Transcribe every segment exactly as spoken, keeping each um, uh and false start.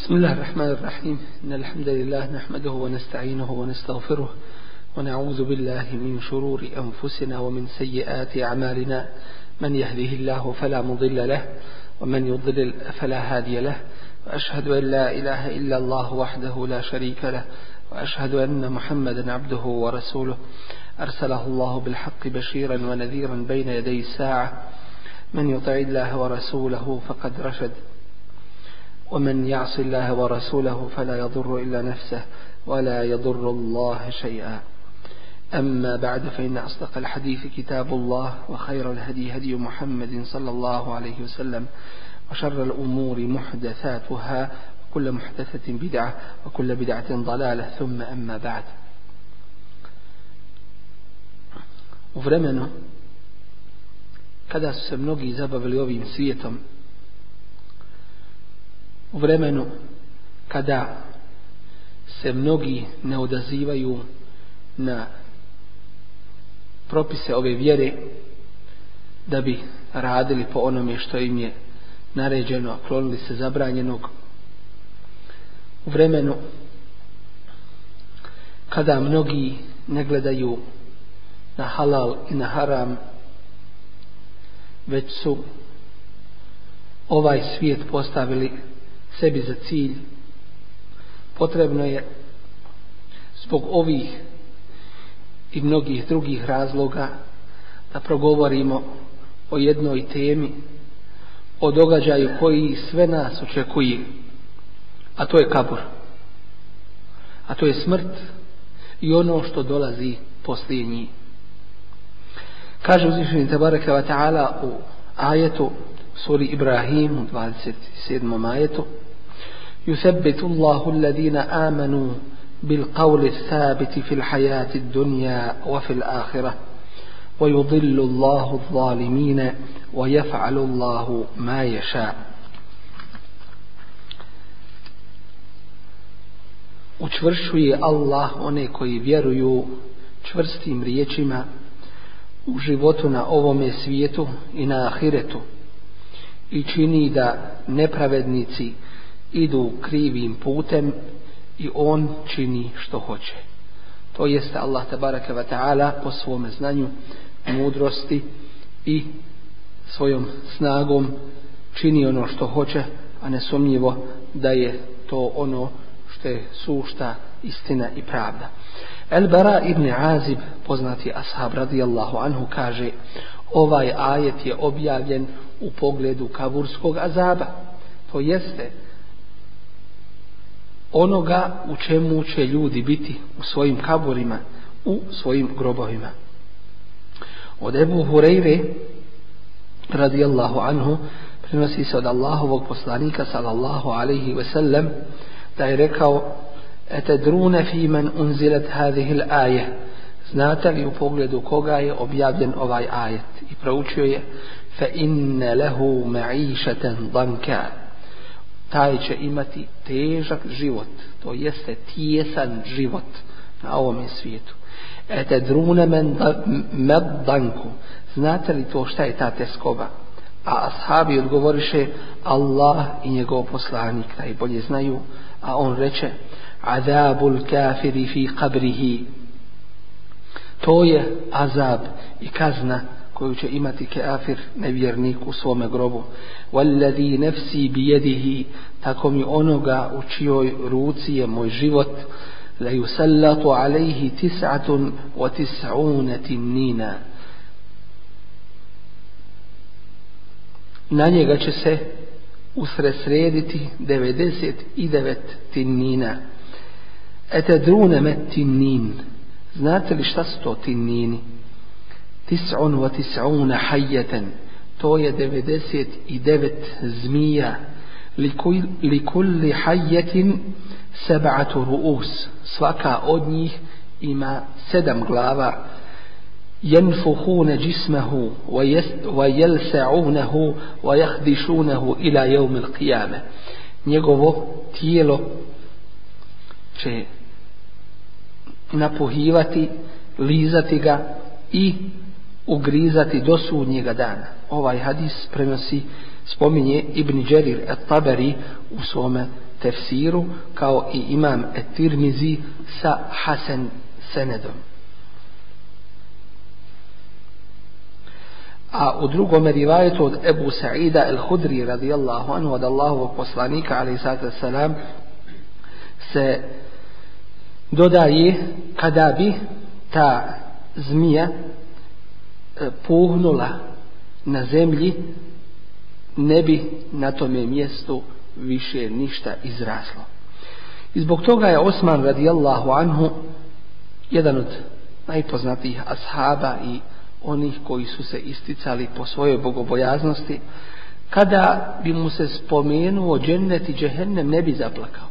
بسم الله الرحمن الرحيم إن الحمد لله نحمده ونستعينه ونستغفره ونعوذ بالله من شرور أنفسنا ومن سيئات أعمالنا من يهده الله فلا مضل له ومن يضلل فلا هادي له وأشهد أن لا إله إلا الله وحده لا شريك له وأشهد أن محمدا عبده ورسوله أرسله الله بالحق بشيرا ونذيرا بين يدي الساعة من يطع الله ورسوله فقد رشد ومن يعص الله ورسوله فلا يضر إلا نفسه ولا يضر الله شيئا. أما بعد فإن أصدق الحديث كتاب الله وخير الهدي هدي محمد صلى الله عليه وسلم وشر الأمور محدثاتها وكل محدثة بدعة وكل بدعة ضلالة ثم أما بعد. U vremenu kada su se mnogi zabavili ovim svijetom, u vremenu kada se mnogi ne odazivaju na propise ove vjere da bi radili po onome što im je naređeno, klonili se zabranjenog, u vremenu kada mnogi ne gledaju na halal i na haram, već su ovaj svijet postavili sebi za cilj, potrebno je zbog ovih i mnogih drugih razloga da progovorimo o jednoj temi, o događaju koji sve nas očekuje, a to je kabur, a to je smrt i ono što dolazi poslije njih. Kaže uzvišeni tebareke ve taala u ajetu suri Ibrahim u dvadeset sedmom ajetu: يثبت الله الذين آمنوا بالقول الثابت في الحياة الدنيا وفي الآخرة ويضل الله الظالمين ويفعل الله ما يشاء. Učvršćuje Allah one koji vjeruju čvrstim riječima u životu na ovome svijetu i na ahiretu i čini da nepravednici idu krivim putem i on čini što hoće. To jeste Allah tabaraka wa ta'ala po svome znanju, mudrosti i svojom snagom čini ono što hoće, a nesumnjivo da je to ono što je sušta istina i pravda. El-Bara ibn Azib, poznati ashab radijallahu anhu, kaže: ovaj ajet je objavljen u pogledu kaburskog azaba, to jeste onoga u čemu će ljudi biti u svojim kaburima, u svojim grobovima. Od Ebu Hureyre radijallahu anhu prenosi se od Allahovog poslanika sallallahu alaihi ve sellem da je rekao: etedrune fi men unzilet hadhihi al-aje, znate li u pogledu koga je objavljen ovaj ajet? I proučio je: fa inne lehu ma'išeten danka, taj će imati težak život, to jeste tijesan život na ovome svijetu. Etedrune men med danku, znate li to šta je ta teskoba? A ashabi odgovoriše: Allah i njegov poslanik najbolje znaju. A on reče: azabul kafiri fi qabrihi, to je azab i kazna koju će imati kafir, nevjernik, u svome grobu. Wallazi nafsi bijedihi, tako mi onoga u čijoj ruci je moj život, la yusallatu alayhi tis'atun wa tis'una tinnina, na njega će se usresrediti devedeset devet tinnina. Etedrune met tinnin, znate li šta su to tinnini? Tis'un wa tis'una hajjeten, to je devedeset devet zmija. Likulli hajjetin seba'atu ru'us, svaka od njih ima sedam glava. Jenfuhune džismehu wa jelsa'unehu wa jahdišunehu ila jevmil qiyame, njegovo tijelo će napuhivati, lizati ga i ugrizati do sudnjega dana. Ovaj hadis prenosi, spominje Ibn Đerir at-Tabari u svome tefsiru, kao i imam et-Tirmizi sa hasan senedom. A u drugom rivajetu od Ebu Sa'ida el-Hudri radijallahu anhu, od Allahovog poslanika alejhi salatu vesselam, se dodaje kada bi ta zmija puhnula na zemlji, ne bi na tome mjestu više ništa izraslo. I zbog toga je Osman radijallahu anhu, jedan od najpoznatijih ashaba i onih koji su se isticali po svojoj bogobojaznosti, kada bi mu se spomenuo džennet i džehennem, ne bi zaplakao.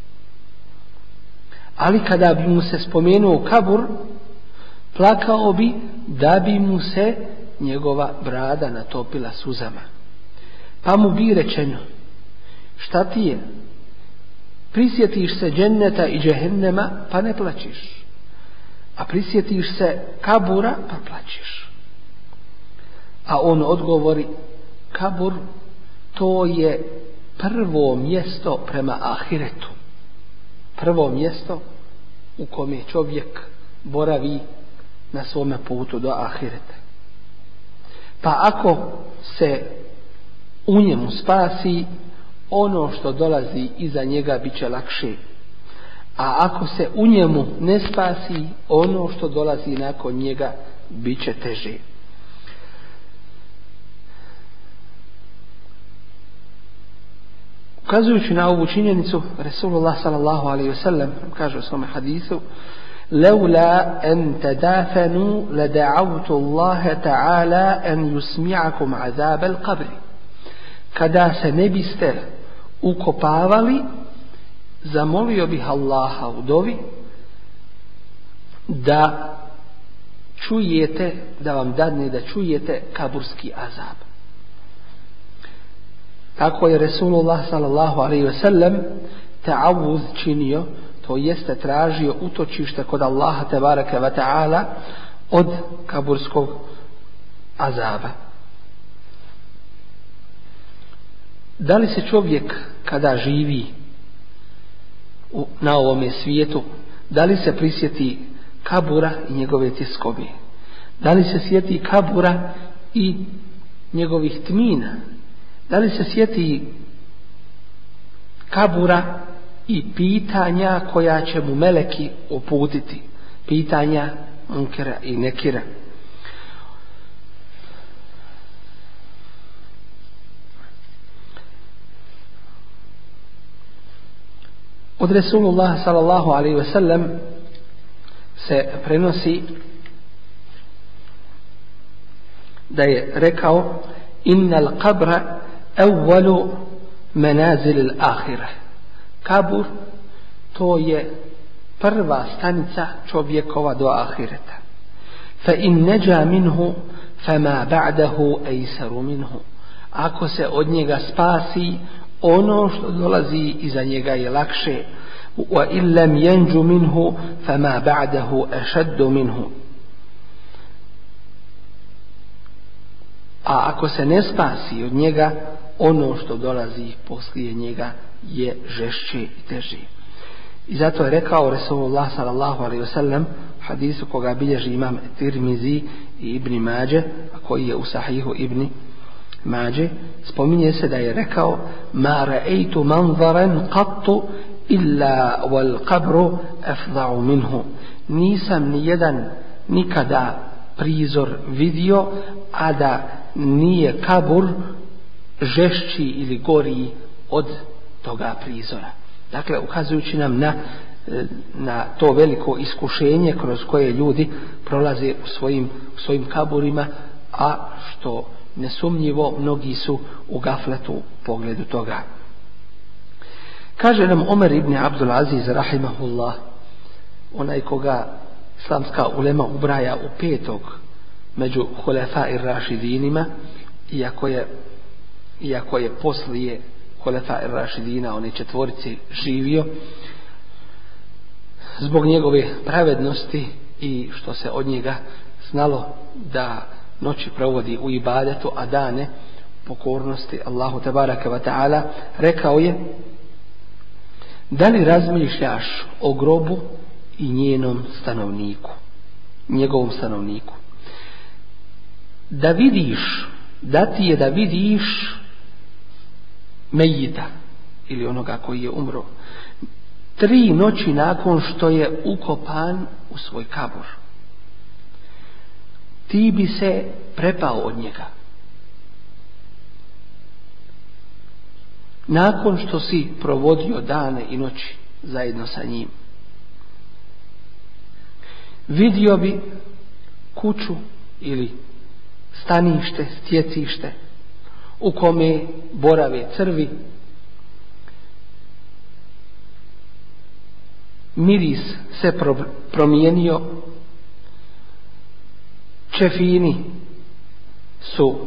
Ali kada bi mu se spomenuo kabur, plakao bi da bi mu se njegova brada natopila suzama. Pa mu bi rečeno: šta ti je? Prisjetiš se dženneta i džehennema pa ne plačiš, a prisjetiš se kabura pa plačiš. A on odgovori: kabur, to je prvo mjesto prema ahiretu, prvo mjesto u kome čovjek boravi na svome putu do ahireta. Pa ako se u njemu spasi, ono što dolazi iza njega bit će lakše, a ako se u njemu ne spasi, ono što dolazi nakon njega bit će teže. Ukazujući na ovu činjenicu, Resulullah sallallahu alaihi ve sellem kaže u svome hadisu: لولا أن تدافنوا لدعوت الله تعالى أن يسمعكم عذاب القبر. Kada se ne biste ukopavali, zamolio bih Allaha u dovi da čujete, da vam dadne da čujete kaburski azab. Tako je Resulullah sallallahu alaihi ve sellem ta'awuz činio, to jeste tražio utočište kod Allaha tebareke ve ta'ala od kaburskog azaba. Da li se čovjek kada živi u, na ovome svijetu, da li se prisjeti kabura i njegove tjeskobe? Da li se sjeti kabura i njegovih tmina? Da li se sjeti kabura i pitanja koja će mu meleki uputiti? Pitanja Munkera i Nekira. Od Resulullah sallallahu alaihi ve sellem se prenosi da je rekao: innal qabra awwalu manazil al-akhirah. Kabur, to je prva stanica čovjekova do ahireta. Fa in naja minhu fama ba'dahu aysaru minhu. Ako se od njega spasi, ono što dolazi iza njega je lakše. Wa in lam yanju minhu fama ba'dahu ashaddu minhu. A ako se ne spasi od njega, ono što dolazi poslije njega je žešće i teže. I zato je rekao Resulullah sallallahu alaihi ve sellem hadisu koga bilježi imam Tirmizi i Ibn Mađe, a koji je u sahihu Ibn Mađe, spominje se da je rekao: ma ra'aytu manzaran qattu illa wal qabru afda'u minhu. Nisam ni jedan nikada prizor vidio, a da nije kabur žešći ili goriji od toga prizora. Dakle, ukazujući nam na, na to veliko iskušenje kroz koje ljudi prolaze u svojim, u svojim kaburima, a što nesumnjivo mnogi su u gafletu u pogledu toga. Kaže nam Omer ibn Abdul Aziz rahimahullah, onaj koga islamska ulema ubraja u petog među hulefa i rašidinima, iako je, iako je poslije hulefa i rašidina one četvorice živio, zbog njegove pravednosti i što se od njega znalo da noći provodi u ibadetu, a dane pokornosti Allahu tebareke ve taala, rekao je: da li razmišljaš o grobu i njenom stanovniku, njegovom stanovniku? Da vidiš, da ti je da vidiš mejita ili onoga koji je umro tri noći nakon što je ukopan u svoj kabur. Ti bi se prepao od njega. Nakon što si provodio dane i noći zajedno sa njim. Vidio bi kuću ili stanište, stjecište u kome borave crvi, miris se promijenio, čefini su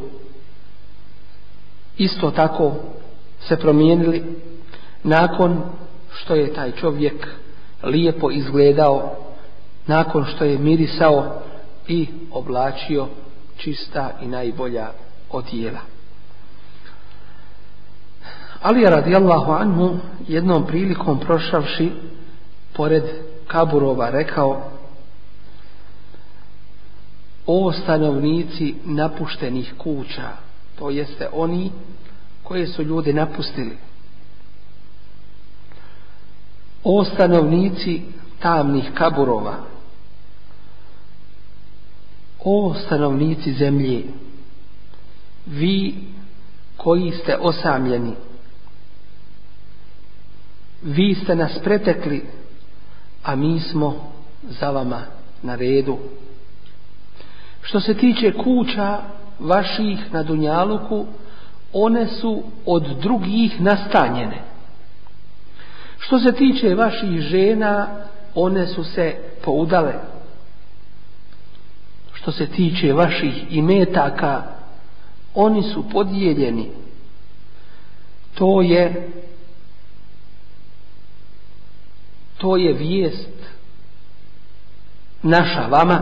isto tako se promijenili nakon što je taj čovjek lijepo izgledao, nakon što je mirisao i oblačio čista i najbolja odijela. Ali radijallahu anhu jednom prilikom prošavši pored kaburova rekao: o stanovnici napuštenih kuća, to jeste oni koje su ljudi napustili, o stanovnici tamnih kaburova, o stanovnici zemlje, vi koji ste osamljeni, vi ste nas pretekli, a mi smo za vama na redu. Što se tiče kuća vaših na dunjaluku, one su od drugih nastanjene. Što se tiče vaših žena, one su se poudale. Što se tiče vaših imetaka, oni su podijeljeni. To je to je vijest naša vama.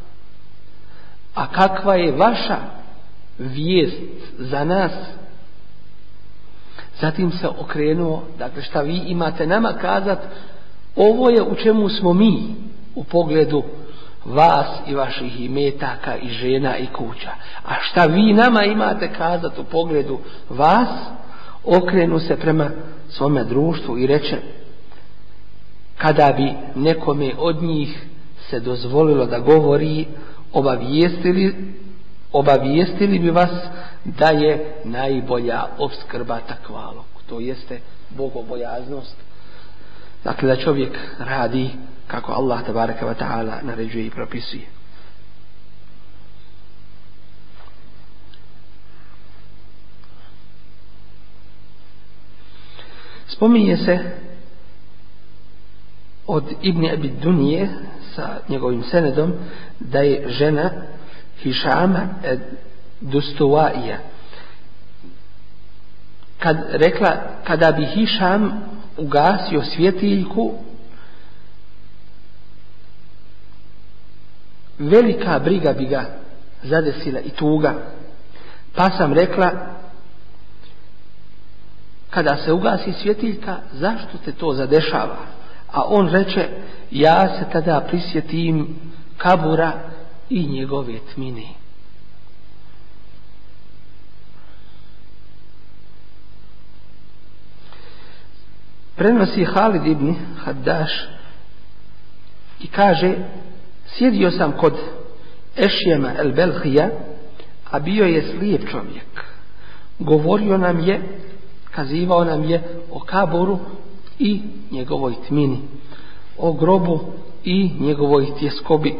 A kakva je vaša vijest za nas? Zatim se okrenuo, dakle šta vi imate nama kazat, ovo je u čemu smo mi u pogledu vas i vaših imetaka i žena i kuća. A šta vi nama imate kazat u pogledu vas? Okrenu se prema svome društvu i reče: kada bi nekome od njih se dozvolilo da govori, obavijestili, obavijestili bi vas da je najbolja opskrba takvalog. To jeste bogobojaznost. Dakle, da čovjek radi kako Allah tebareke ve taala naređuje i propisuje. Spominje se od Ibn Abi Dunije sa njegovim senedom da je žena Hišama Dustuvaija kad rekla, kada bi Hišam ugasio svjetiljku, velika briga bi ga zadesila i tuga. Pa sam rekla, kada se ugasi svjetiljka, zašto te to zadešava? A on reče, ja se tada prisjetim kabura i njegove tmine. Prenosi Halid ibn Haddaš i kaže, sjedio sam kod Ešjema el Belhija, a bio je slijep čovjek. Govorio nam je, kazivao nam je o kaburu i njegovoj tmini, o grobu i njegovoj tjeskobi.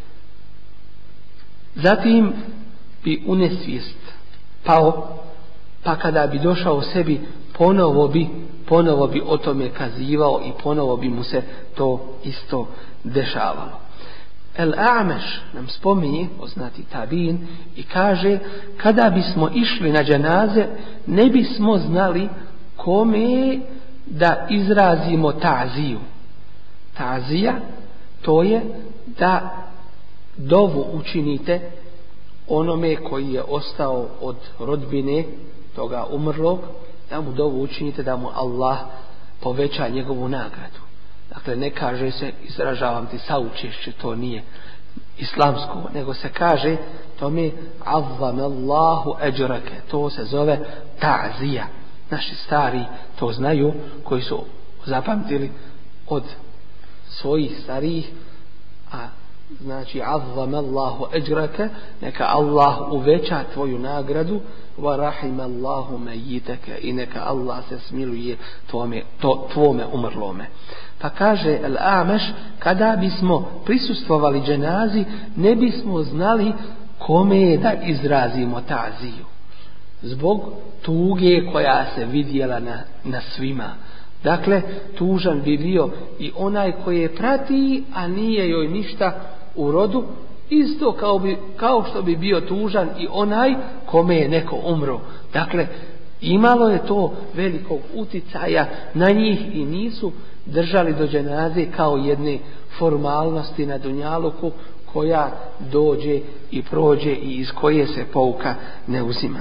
Zatim bi u nesvijest pao, pa kada bi došao sebi, ponovo bi, ponovo bi o tome kazivao i ponovo bi mu se to isto dešavalo. El Ameš nam spominje, poznati tabin, i kaže, kada bismo išli na dženaze, ne bismo znali kome da izrazimo ta'ziju. Ta'zija, to je da dovu učinite onome koji je ostao od rodbine toga umrlog, da mu dovu učinite da mu Allah poveća njegovu nagradu. Dakle, ne kaže se izražavam ti saučešće, to nije islamsko, nego se kaže to mi azzam Allahu eđrake, to se zove ta'zija. Naši stari to znaju, koji su zapamtili od svojih starijih, a znači azzam Allahu eđrake, neka Allah uveća tvoju nagradu, wa rahim Allahu mejiteke, i neka Allah se smiluje tvome, to, tvome umrlome. Pa kaže Al-Ameš, kada bismo prisustvovali dženazi, ne bismo znali kome je da izrazimo ta'ziju. Zbog tuge koja se vidjela na, na svima. Dakle, tužan bi bio i onaj koji je prati, a nije joj ništa u rodu, isto kao, bi, kao što bi bio tužan i onaj kome je neko umro. Dakle, imalo je to velikog uticaja na njih i nisu držali do dženaze kao jedne formalnosti na dunjaluku koja dođe i prođe i iz koje se pouka ne uzima.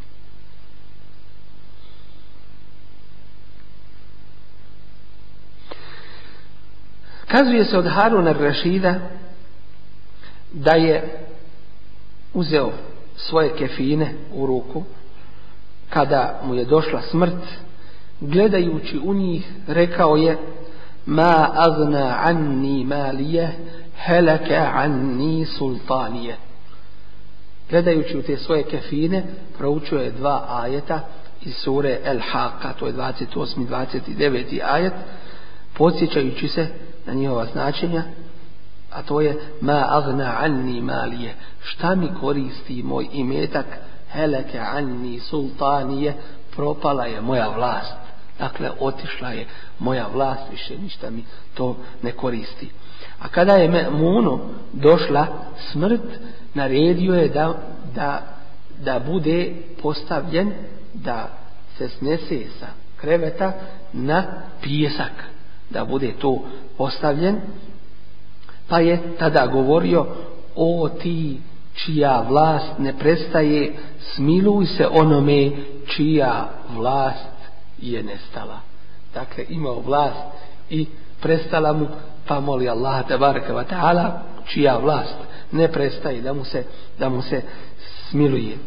Kazuje se od Haruna ar-Rašida da je uzeo svoje kefine u ruku kada mu je došla smrt, gledajući u njih rekao je: ma agna anni malije helaka anni sultanije. Gledajući u te svoje kefine proučio je dva ajeta iz sure El-Haqqa, to je dvadeset osmi i dvadeset deveti ajet, podsjećajući se na njihova značenja, a to je ma agna anni malije, šta mi koristi moj imetak, helaka anni sultanije, propala je moja vlast. Dakle, otišla je moja vlast, više ništa mi to ne koristi. A kada je Me'munu došla smrt, naredio je da, da, da bude postavljen, da se snese sa kreveta na pijesak, da bude to postavljen. Pa je tada govorio: o ti čija vlast ne prestaje, smiluj se onome čija vlast je nestala. Dakle, imao vlast i prestala mu, pa moli Allaha tebareke ve taala čija vlast ne prestaje, da mu se, da mu se smiluje.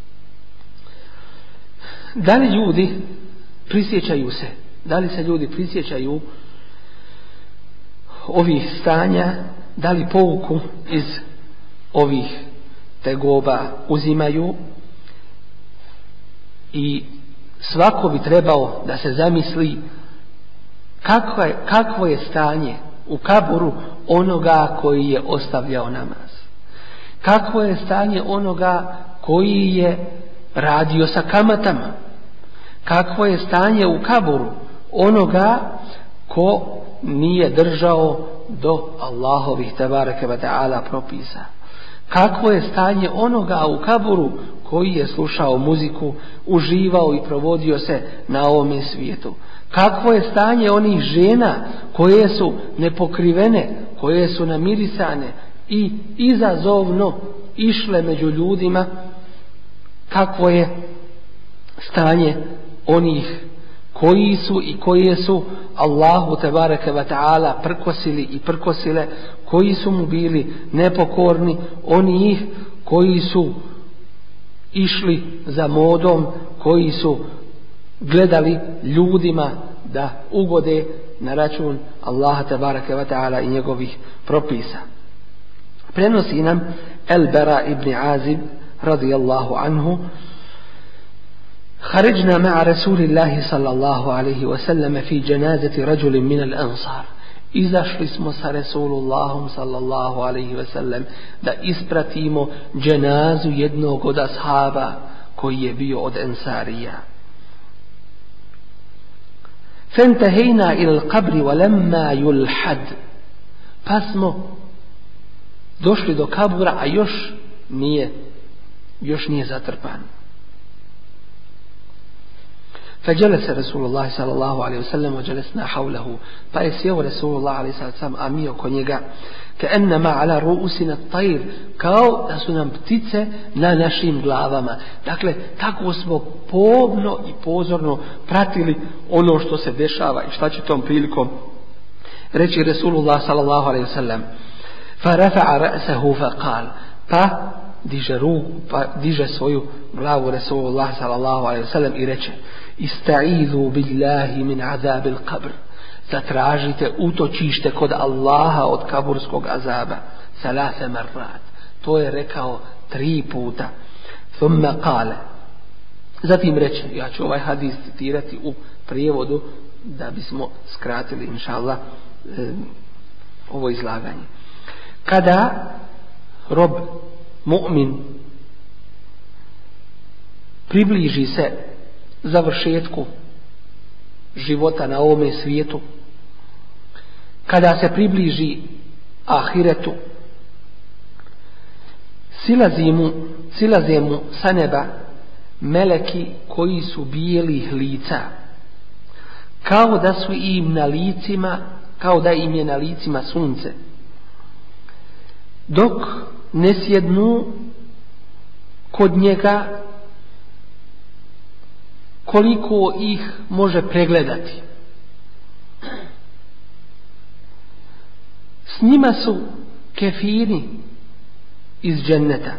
Da li ljudi prisjećaju se, da li se ljudi prisjećaju ovih stanja, da li pouku iz ovih tegoba uzimaju, i svako bi trebao da se zamisli kakvo je, kakvo je stanje u kaburu onoga koji je ostavljao namaz. Kakvo je stanje onoga koji je radio sa kamatama. Kakvo je stanje u kaburu onoga ko nije držao do Allahovih tebareke ve taala propisa. Kakvo je stanje onoga u kaburu koji je slušao muziku, uživao i provodio se na ovome svijetu. Kakvo je stanje onih žena koje su nepokrivene, koje su namirisane i izazovno išle među ljudima. Kakvo je stanje onih koji su i koje su Allahu tebareke ve taala prkosili i prkosile, koji su mu bili nepokorni, onih koji su išli za modom, koji su gledali ljudima da ugode na račun Allaha tebareke ve taala i njegovih propisa. Prenosi nam El-Bara ibn Azib radijallahu anhu: خرجنا مع رسول الله صلى الله عليه وسلم في جنازة رجل من الأنصار. Izašli smo sa Resulullahom sallallahu alaihi ve sellem da ispratimo dženazu jednog od ashaba koji je bio od Ensarija. فانتهينا إلى القبر ولما يلحد. Pa smo došli do kabura, a još nije još nije zatrpan. فجلس رسول الله صلى الله عليه وسلم وجلسنا حوله فأسيو رسول الله عليه الصلاة والسلام أميو كونيغا كأنما على رؤوسنا الطير kao da su nam ptice na našim glavama. Dakle, tako smo pomno i pozorno pratili ono što se dešava i šta će tom prilikom reći Resulullah sallallahu alaihi wasallam. فَرَفَعَ رَأْسَهُ فَقَالَ pa diže ruku, pa diže svoju glavu Resulullah sallallahu alaihi wasallam i reče: Ista'idhu billahi min azabil qabr. Zatražite utočište kod Allaha od kaburskog azaba. Salase marrat. To je rekao tri puta. Thumma kale. Zatim reče, ja ću ovaj hadis citirati u prijevodu da bismo skratili inša Allah e, ovo izlaganje. Kada rob mu'min približi se završetku života na ovome svijetu, kada se približi ahiretu, silazi mu, silaze mu sa neba meleki koji su bijelih lica, kao da su im na licima, kao da im je na licima sunce, dok ne sjednu kod njega koliko ih može pregledati. S njima su kefini iz dženneta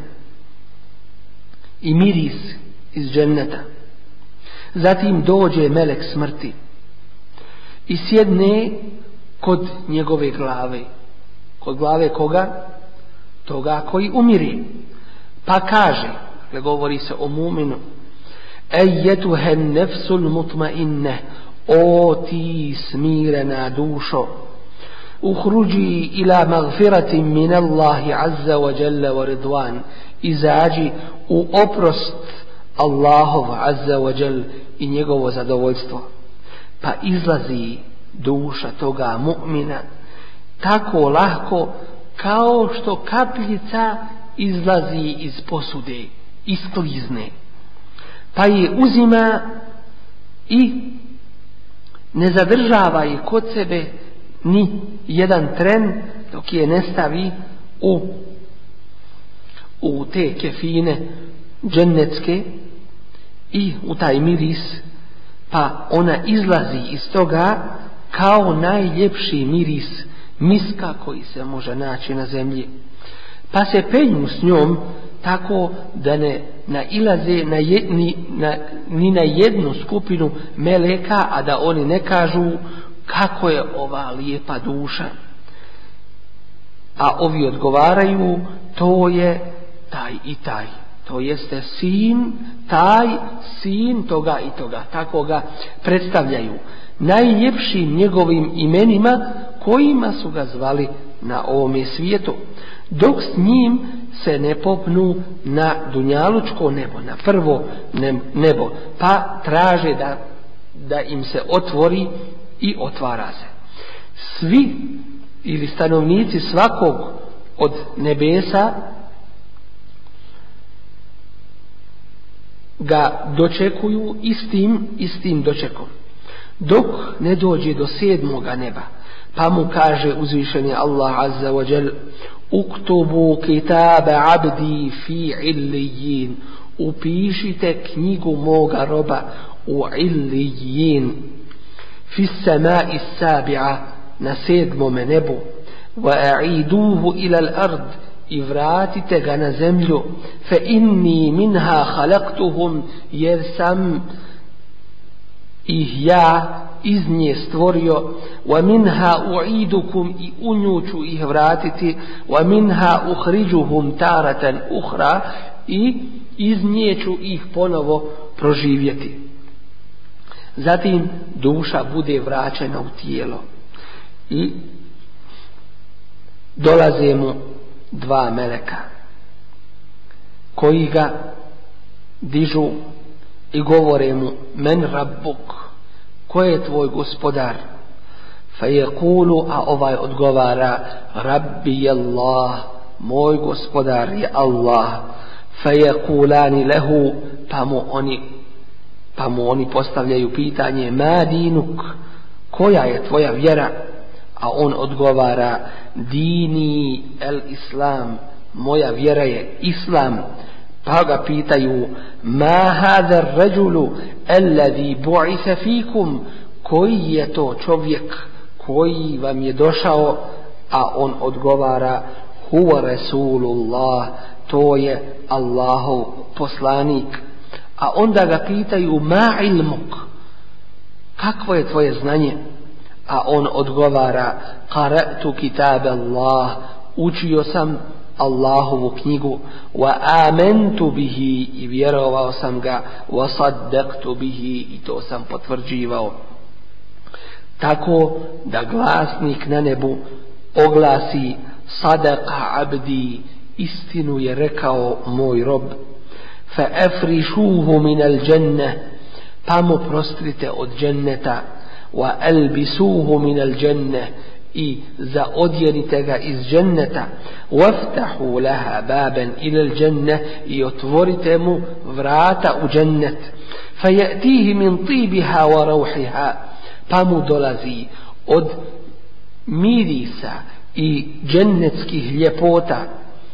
i miris iz dženneta. Zatim dođe melek smrti i sjedne kod njegove glave. Kod glave koga? Toga koji umiri. Pa kaže, dakle govori se o muminu: Ejetuhen nefsul mutmainne, o ti smirena dušo, uhruđi ila magfiratim min Allahi azza wa jalla wa ridwan, izađi u oprost Allahov azza wa jalla i njegovo zadovoljstvo. Pa izlazi duša toga mu'mina tako lahko kao što kapljica izlazi iz posude, isklizne. Pa je uzima i ne zadržava je kod sebe ni jedan tren dok je ne stavi u, u te kefine džennetske i u taj miris, pa ona izlazi iz toga kao najljepši miris miska koji se može naći na zemlji. Pa se penju s njom tako da ne nailaze na je, ni, na, ni na jednu skupinu meleka, a da oni ne kažu kako je ova lijepa duša. A ovi odgovaraju, to je taj i taj. To jeste sin, taj sin toga i toga. Tako ga predstavljaju najljepšim njegovim imenima kojima su ga zvali na ovome svijetu, dok s njim se ne popnu na dunjalučko nebo, na prvo nebo, pa traže da, da im se otvori i otvara se. Svi ili stanovnici svakog od nebesa ga dočekuju istim, istim dočekom, dok ne dođe do sedmoga neba. Pa mu kaže uzvišeni Allah azza wa jal: Uktubu kitabe abdi fi illijin, upišite knjigu moga roba u illijin, fi samai sabi'a, na sedmome nebu, wa a'iduhu ila al-ard, i vratite ga na zemlju, fa inni minha khalaqtuhum, jer sam ih ja iz nje stvorio, wa minha u'idukum, i u nju ću ih vratiti, wa minha ukhrijuhum taratan ukhra, i iz nje ću ih ponovo proživjeti. Zatim duša bude vraćena u tijelo i dolaze mu dva meleka koji ga dižu i govore mu: Men rabbuk, ko je tvoj gospodar? Fa yaqulu, a ovaj odgovara: Rabbi Allah, moj gospodar je Allah. Fa yaqulani lahu, pa mu oni Pa mu oni postavljaju pitanje: ma dinuk, koja je tvoja vjera? A on odgovara: dini el islam, moja vjera je islam. Pa ga pitaju: ma hada rajulu alladhi bu'itha fikum, koji je to čovjek koji vam je došao? A on odgovara: huwa rasulullah, to je Allahov poslanik. A onda ga pitaju: ma ilmuk, kakvo je tvoje znanje? A on odgovara: qara'tu kitab Allah, učio sam Allahovu knjigu, wa amantu bihi, i vjerovao sam ga, wa saddaqtu bihi, i to sam potvrđivao. Tako da glasnik na nebu oglasi: sadaqa abdi, istinu je rekao moj rob. Fa afrišuhu min al dženne, pa mu prostrite od dženneta. Wa albisuhu min al dženne, i zaodjenite ga iz dženneta. Waftahu laha baban ila al dženne, i otvorite mu vrata u džennet. Fa ya'tihi min tibiha wa rauhiha, pa mu dolazi od mirisa i džennetskih ljepota,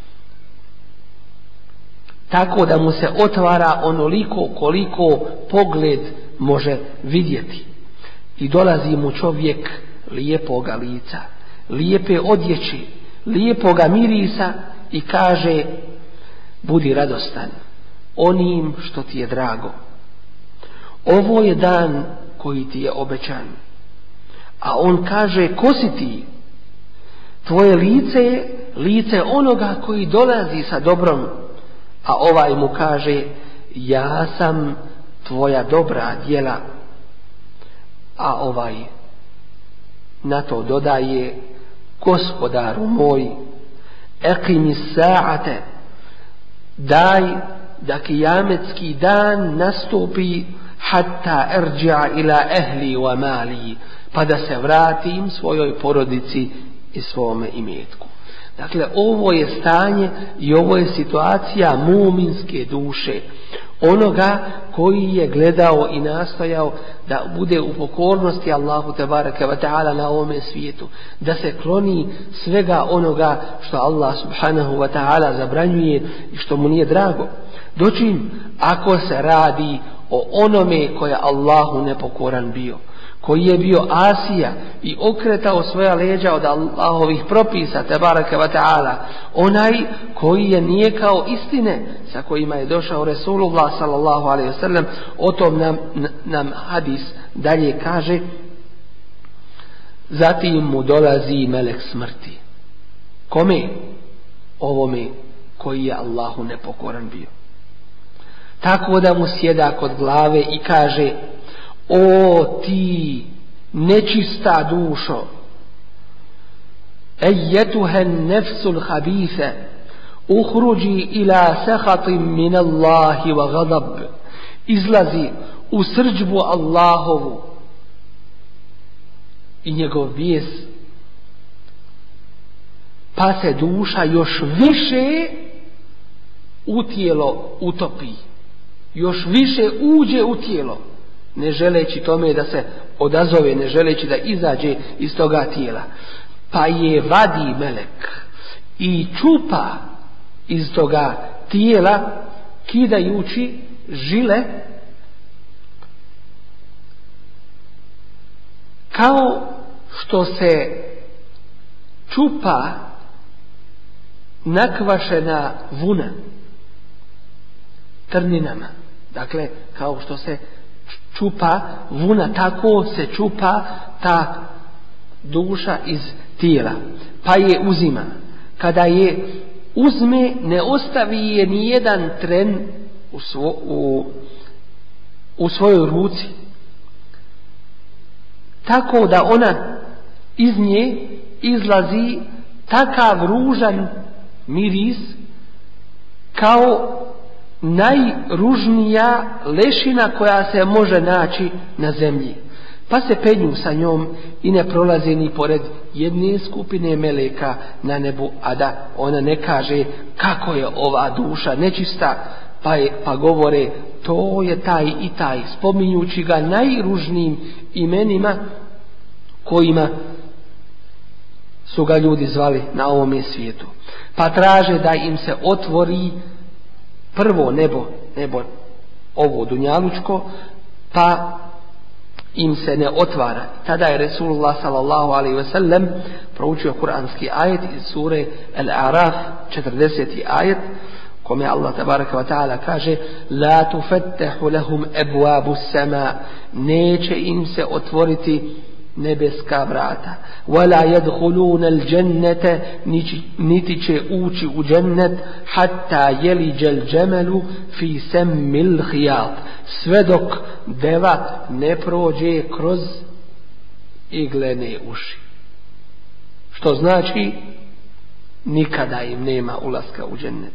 tako da mu se otvara onoliko koliko pogled može vidjeti. I dolazi mu čovjek lijepoga lica, lijepe odjeći, lijepoga mirisa i kaže: budi radostan onim što ti je drago. Ovo je dan koji ti je obećan. A on kaže: ko si ti? Tvoje lice je lice onoga koji dolazi sa dobrom. A ovaj mu kaže: ja sam tvoja dobra djela. A ovaj na to dodaje: gospodaru moj, eqimi sa'ate, daj da kijametski dan nastupi, hatta erđa ila ehli wa mali, pa da se vratim svojoj porodici i svome imetku. Dakle, ovo je stanje i ovo je situacija muminske duše, onoga koji je gledao i nastojao da bude u pokornosti Allahu tebareke ve taala na ovome svijetu, da se kloni svega onoga što Allah subhanahu wa ta'ala zabranjuje i što mu nije drago. Dočim ako se radi o onome koji je Allahu nepokoran bio, koji je bio asija i okretao svoja leđa od Allahovih propisa tebareke ve taala, onaj koji je nijekao istine sa kojima je došao Resulullah sallallahu alejhi ve sellem, o tom nam, nam hadis dalje kaže: zatim mu dolazi melek smrti. Kome? Ovome koji je Allahu nepokoran bio. Tako da mu sjeda kod glave i kaže: o ti nečista dušo, ejetuhen nefsul habise, uhruđi ila sehatim min Allahi wa gadab, izlazi u srdžbu Allahovu i njegov bijes, pa se duša još više u tijelo utopi, još više uđe u tijelo, ne želeći tome da se odazove, ne želeći da izađe iz toga tijela. Pa je vadi melek i čupa iz toga tijela, kidajući žile kao što se čupa nakvašena vuna trninama. Dakle, kao što se čupa vuna, tako se čupa ta duša iz tijela. Pa je uzima. Kada je uzme, ne ostavi je ni jedan tren u, svo, u, u svojoj ruci. Tako da ona iz nje izlazi takav ružan miris kao najružnija lešina koja se može naći na zemlji. Pa se penju sa njom i ne prolaze ni pored jedne skupine meleka na nebu, a da ona ne kaže kako je ova duša nečista, pa, je, pa govore to je taj i taj, spominjući ga najružnijim imenima kojima su ga ljudi zvali na ovome svijetu. Pa traže da im se otvori prvo nebo, nebo ovo dunjalučko, pa im se ne otvara. Tada je Resulullah sallallahu alaihi ve sellem proučio kuranski ajet iz sure Al-A'raf, četrdeseti ajet, kome Allah tabaraka wa ta'ala kaže: la tufattahu lahum abwabu as-sama, neće im se otvoriti nebeska vrata, wala yadkhuluna al-jannata, niti će ući u džennet, hatta yalija al-jamalu fi sammi al-khiyat, sve dok deva ne prođe kroz iglene uši. Što znači nikada im nema ulaska u džennet.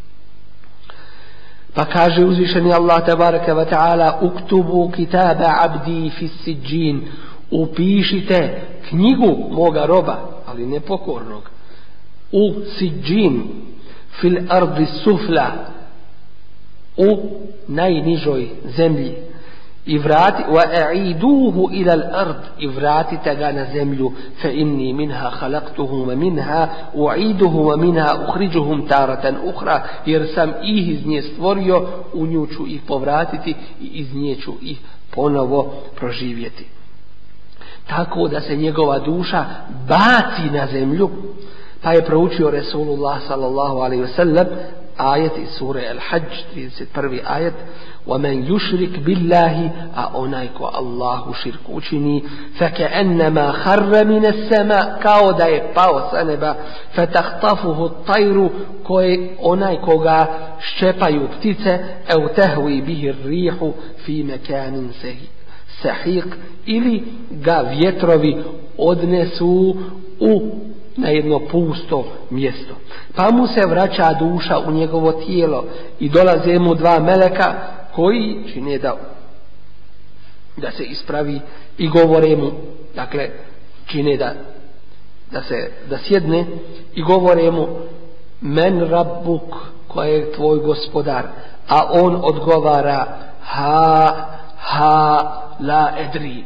Pa kaže uzvišeni Allah tabaraka wa ta'ala: uktubu kitaba abdi fi sijjin, upišite knjigu moga roba, ali nepokornog, u sijjin, fil ardi sufla, u najnižoj zemlji, i vrati wa a'iduhu ila al-ard, i vratite ga na zemlju, fa inni minha khalaqtuhum wa minha u'iduhum wa minha ukhrijuhum taratan ukhra, jer sam ih iz nje stvorio, u nju ću ih povratiti i iz nje ću ih ponovo proživjeti. Tako da se njegova duša baci na zemlju. Pa je proučio Resulullah sallallahu alaihi ve sellem ajet iz sure Al-Hajj, trideset prvi ajet: وَمَنْ يُشْرِكْ بِاللَّهِ, a onaj ko Allahu širku učini, فَكَأَنَّمَا خَرَّ مِنَ السَّمَاءِ, kao da je pao sa neba, فَتَخْطَفُهُ الطَّيْرُ, koje onaj koga ščepaju ptice, أَوْ تَهْوِي بِهِ الرِّيحُ فِي مَكَانٍ سَحِيقٍ, ili ga vjetrovi odnesu u na jedno pusto mjesto. Pa mu se vraća duša u njegovo tijelo i dolaze mu dva meleka koji čine da da se ispravi i govore mu, dakle čine da da se da sjedne i govore mu: men rabbuk, ko je tvoj gospodar, a on odgovara: ha ha la edri.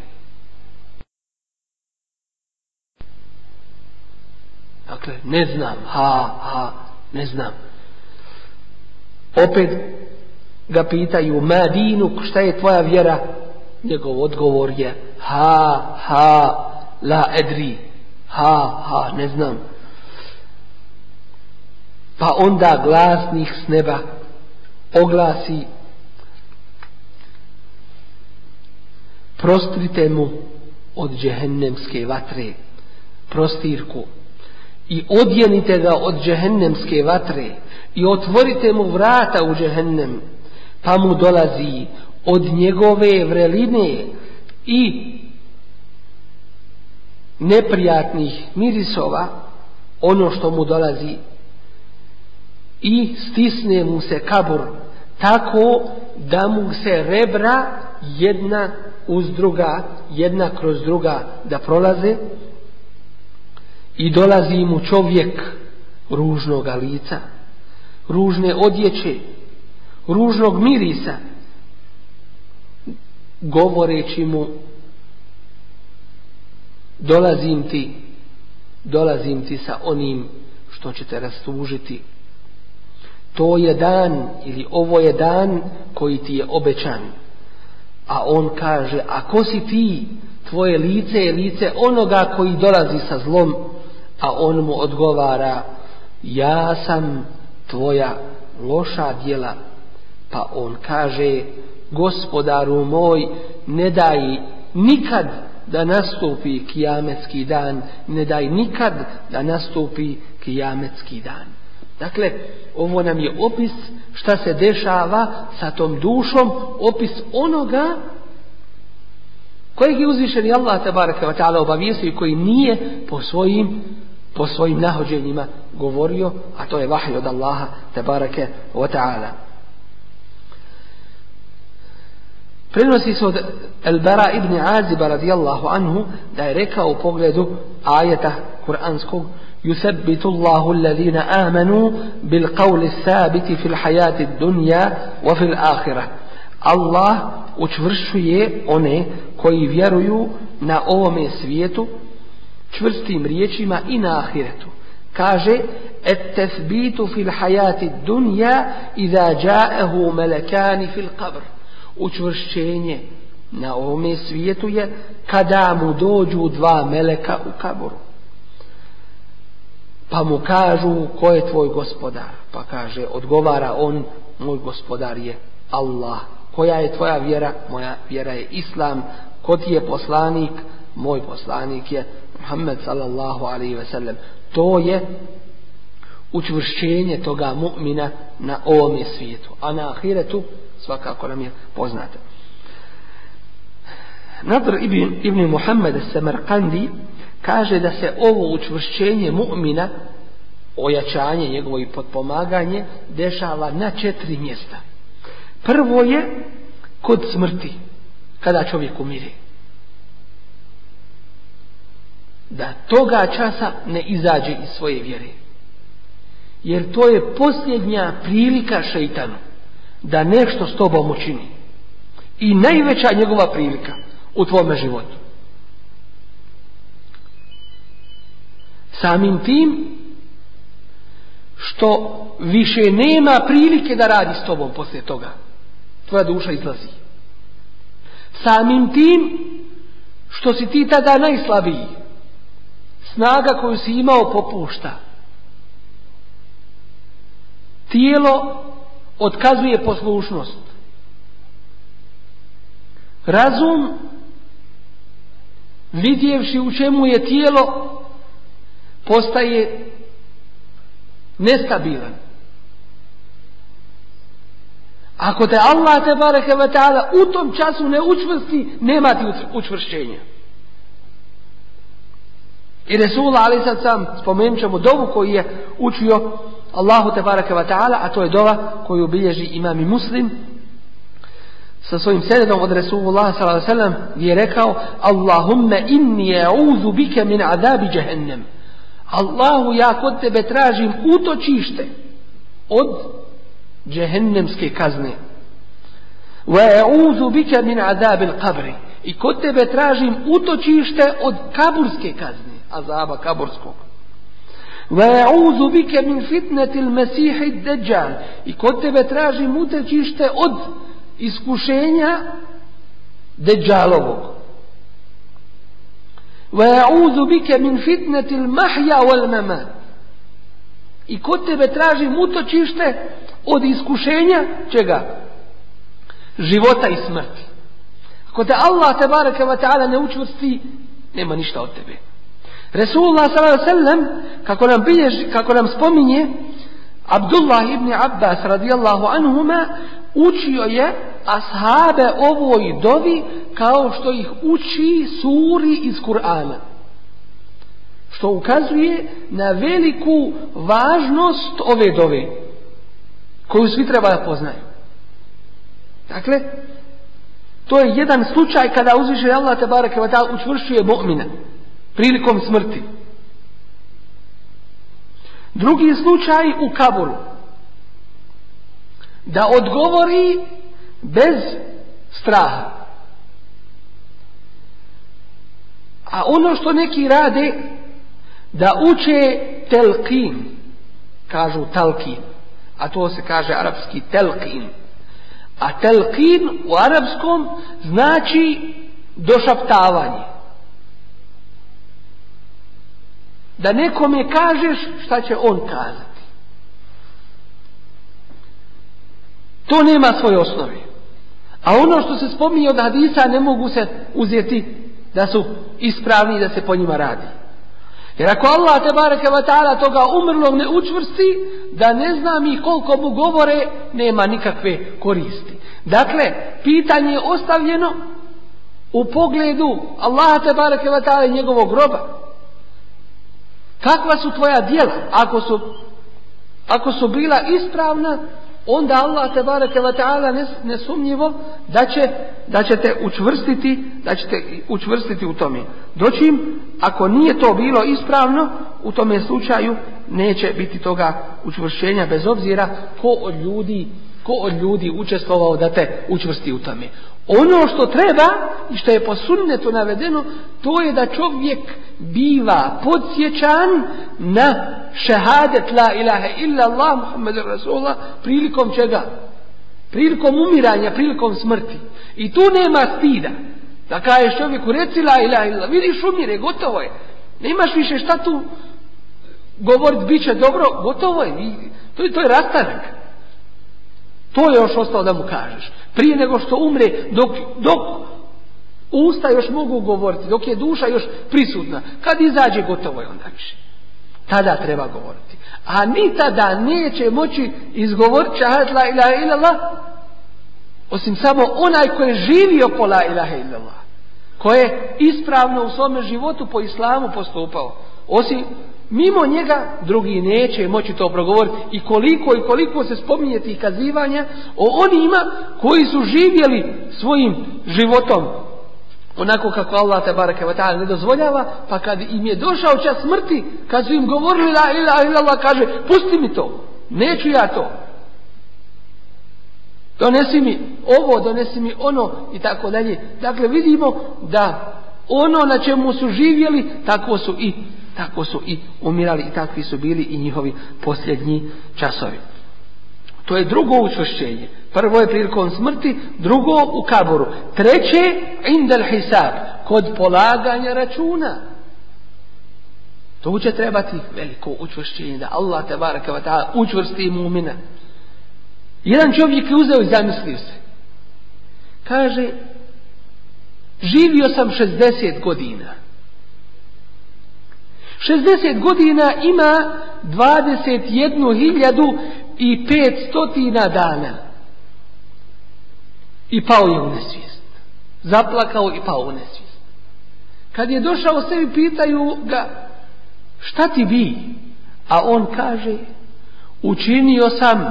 Dakle, ne znam, ha, ha, ne znam. Opet ga pitaju: ma dinuk, šta je tvoja vjera? Njegov odgovor je: ha, ha, la edri, ha, ha, ne znam. Pa onda glasnik s neba oglasi: prostrite mu od džehennemske vatre prostirku i odjenite ga od džehennemske vatre i otvorite mu vrata u džehennem, pa mu dolazi od njegove vreline i neprijatnih mirisova ono što mu dolazi, i stisne mu se kabur tako da mu se rebra jedna uz druga, jedna kroz druga da prolaze, i dolazi mu čovjek ružnoga lica, ružne odjeće, ružnog mirisa, govoreći mu: dolazim ti, dolazim ti sa onim što će te rastužiti. To je dan, ili ovo je dan koji ti je obećan. A on kaže: a ko si ti? Tvoje lice je lice onoga koji dolazi sa zlom. A on mu odgovara: ja sam tvoja loša djela. Pa on kaže: gospodaru moj, ne daj nikad da nastupi kijametski dan, ne daj nikad da nastupi kijametski dan. Dakle, ovo nam je opis šta se dešava sa tom dušom, opis onoga kojeg je uzvišeni Allah tabaraka wa ta'ala obavijestio i koji nije po svojim po svojim nahođenjima govorio, a to je vahij od Allaha tabaraka wa ta'ala. Prenosi se od El-Bara ibn Aziba radijallahu anhu da je rekao u pogledu ajeta kuranskog: يثبت الله الذين آمنوا بالقول الثابت في الحياة الدنيا وفي الآخرة. Allah učvršuje one koji vjeruju na ovome svijetu čvrstim riječima i na ahiretu. Kaže: et-tathbitu fil hayati dunya idha ja'ahu malakani fil qabr. Učvršćenje na ovome svijetu je kada mu dođu dva meleka u kaburu. Pa mu kažu: ko je tvoj gospodar? Pa kaže, odgovara on: moj gospodar je Allah. Koja je tvoja vjera? Moja vjera je Islam. Ko ti je poslanik? Moj poslanik je Muhammed sallallahu alaihi ve sellem. To je učvršćenje toga mu'mina na ovome svijetu. A na ahiretu svakako nam je poznato. Nadr ibn, ibn Muhammed as-Samarkandi kaže da se ovo učvršćenje mu'mina, ojačanje njegovo i potpomaganje, dešava na četiri mjesta. Prvo je kod smrti, kada čovjek umire. Da toga časa ne izađe iz svoje vjere. Jer to je posljednja prilika šeitanu da nešto s tobom učini. I najveća njegova prilika u tvome životu. Samim tim što više nema prilike da radi s tobom poslije toga. Tvoja duša izlazi. Samim tim što si ti tada najslabiji. Snaga koju si imao popušta. Tijelo otkazuje poslušnost. Razum, vidjevši u čemu je tijelo, postaje nestabilan. Ako te Allah te bareke ve taala u tom času ne učvrsti, nema ti učvršćenja. I Resul alejhi ve sellem, spomenut ćemo dovu koju je učio Allahu te bareke ve taala, a to je dova koju bilježi imam i Muslim sa svojim senedom od Resulullah sallallahu alejhi ve sellem, gdje je rekao: Allahumma inni a'udhu bika min azabi jahannam. Allahu, ja kod tebe tražim utočište od džehennemske kazne. Wa a'udhu bika min azabi al-qabr. I kod tebe tražim utočište od kaburske kazne, azaba kaburskog. Wa a'udhu bika min fitnati al-masih ad-dajjal. I kod tebe tražim utočište od iskušenja Dejjalovog. وَاَعُوذُ بِكَ مِنْ فِتْنَةِ الْمَحْيَا وَالْمَمَاتِ. I kod tebe tražim utočište od iskušenja čega? Života i smrti. Ako te Allah te bareke ve taala ne učvrsti, nema ništa od tebe. Resulullah sallallahu alejhi ve sellem, kako nam bilježi, kako nam spominje Abdullah ibn Abbas radijallahu anhuma, učio je ashabe ovoj dovi kao što ih uči suri iz Kur'ana. Što ukazuje na veliku važnost ove dove koju svi treba da poznaju. Dakle, to je jedan slučaj kada uzviše Allah te bareke ve taala učvršćuje mu'mina prilikom smrti. Drugi slučaj u kaburu. Da odgovori bez straha. A ono što neki rade, da uče telkin, kažu talkin, a to se kaže arapski telkin. A telkin u arapskom znači došaptavanje. Da nekome kažeš šta će on kazati. To nema svoje osnove. A ono što se spominje od hadisa ne mogu se uzeti da su ispravni i da se po njima radi. Jer ako Allah te bareke ve taala toga umrlog ne učvrsti, da ne zna mi koliko mu govore, nema nikakve koristi. Dakle, pitanje je ostavljeno u pogledu Allaha te bareke ve taala i njegovog groba. Kakva su tvoja djela? Ako su, ako su bila ispravna, onda Allah tebareke ve taala nesumnjivo da će da ćete učvrstiti, da ćete učvrstiti u tome. Dočim ako nije to bilo ispravno, u tome slučaju neće biti toga učvršćenja bez obzira ko od ljudi ko od ljudi učestvovao da te učvrsti u tome. Ono što treba i što je po sunnetu navedeno, to je da čovjek biva podsjećan na šehadet la ilaha illa Allah Muhammedur Rasulullah prilikom čega? Prilikom umiranja, prilikom smrti. I tu nema stida. Da kažeš čovjeku reci la ilaha illa, vidiš umire, gotovo je. Nemaš više šta tu govoriti, bit će dobro, gotovo je. To je, to je rastanak. To je još ostalo da mu kažeš. Prije nego što umre, dok, dok usta još mogu govoriti, dok je duša još prisutna, kad izađe gotovo je onda više. Tada treba govoriti. A ni tada neće moći izgovoriti šahadet la ilaha illallah, osim samo onaj koji je živio po la ilaha illallah, koji je ispravno u svome životu po islamu postupao. Osim mimo njega drugi neće moći to progovoriti. I koliko i koliko se spominje tih kazivanja o onima koji su živjeli svojim životom onako kako Allah tebareke ve taala ne dozvoljava, pa kad im je došao čas smrti, kad su im govorili la ilaha illallah, kaže pusti mi to, neću ja to, donesi mi ovo, donesi mi ono i tako dalje. Dakle vidimo da ono na čemu su živjeli, tako su i tako su i umirali i takvi su bili i njihovi posljednji časovi. To je drugo učvršćenje. Prvo je prilikom smrti, drugo u kaboru. Treće, indel hisab, kod polaganja računa. To će trebati veliko učvršćenje, da Allah tebareke ve taala učvrsti mu'mina. Jedan čovjek je uzeo i zamislio se. Kaže, živio sam šezdeset godina. šezdeset godina ima dvadeset jednu hiljadu i petstotina dana. I pao je u nesvijest. Zaplakao i pao u nesvijest. Kad je došao sebi, pitaju ga, šta ti bi? A on kaže, učinio sam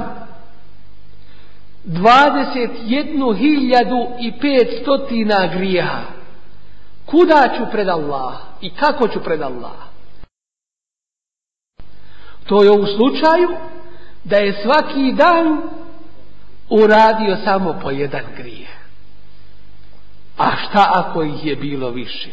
dvadeset jednu hiljadu i petstotina grijeha. Kuda ću pred Allah i kako ću pred Allah? To je u slučaju da je svaki dan uradio samo po jedan grijeh. A šta ako ih je bilo više?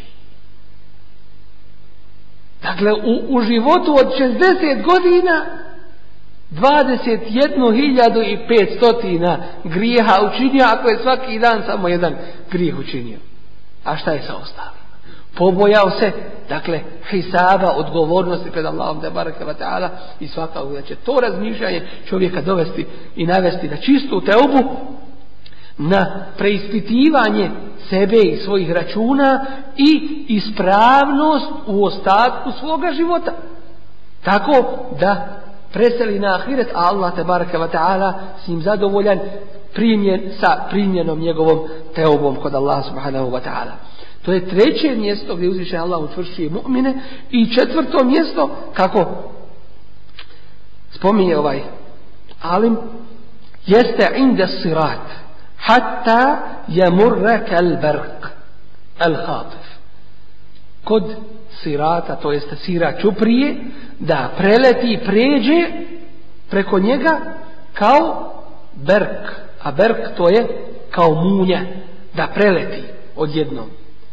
Dakle, u, u životu od šezdeset godina dvadeset jednu hiljadu i petstotina grijeha učinio, ako je svaki dan samo jedan grijeh učinio. A šta je sa ostalim? Pobojao se, dakle, hisaba, odgovornosti pred Allahom tebareke ve taala, i svakako da će to razmišljanje čovjeka dovesti i navesti na čistu teubu, na preispitivanje sebe i svojih računa i ispravnost u ostatku svoga života. Tako da preseli na ahiret, a Allah tebareke ve taala s njim zadovoljan, primjen sa primjenom njegovom teubom kod Allah subhanahu wa ta'ala. To je treće mjesto gdje uzvišeni Allah učvršćuje mu'mine. I četvrto mjesto, kako spominje ovaj alim, jeste inda sirat hatta yamurra kal barq al khatif. Kod sirata, to jeste sirat čuprije, da preleti i pređe preko njega kao berk. A berk to je kao munja, da preleti odjednom.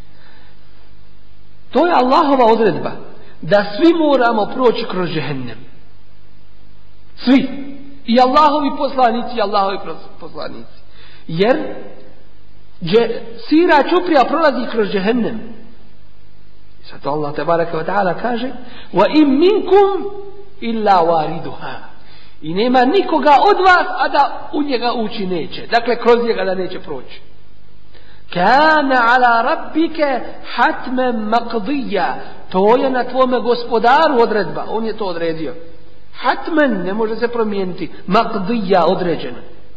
To je Allahova odredba, da svi moramo proći kroz džehennem. Svi. I Allahovi poslanici, i Allahovi poslanici. Jer dje, sira čuprija prolazi kroz džehennem. I sad Allah tebareke ve taala kaže: "Wa in minkum illa wariduha." I nema nikoga od vas, a da u njega ući neće. Dakle, kroz njega da neće proći. Kana ala rabbike hatmen maqdiya. To je na tvome gospodaru odredba. On je to odredio. Hatmen, ne može se promijeniti. Maqdiya, određeno.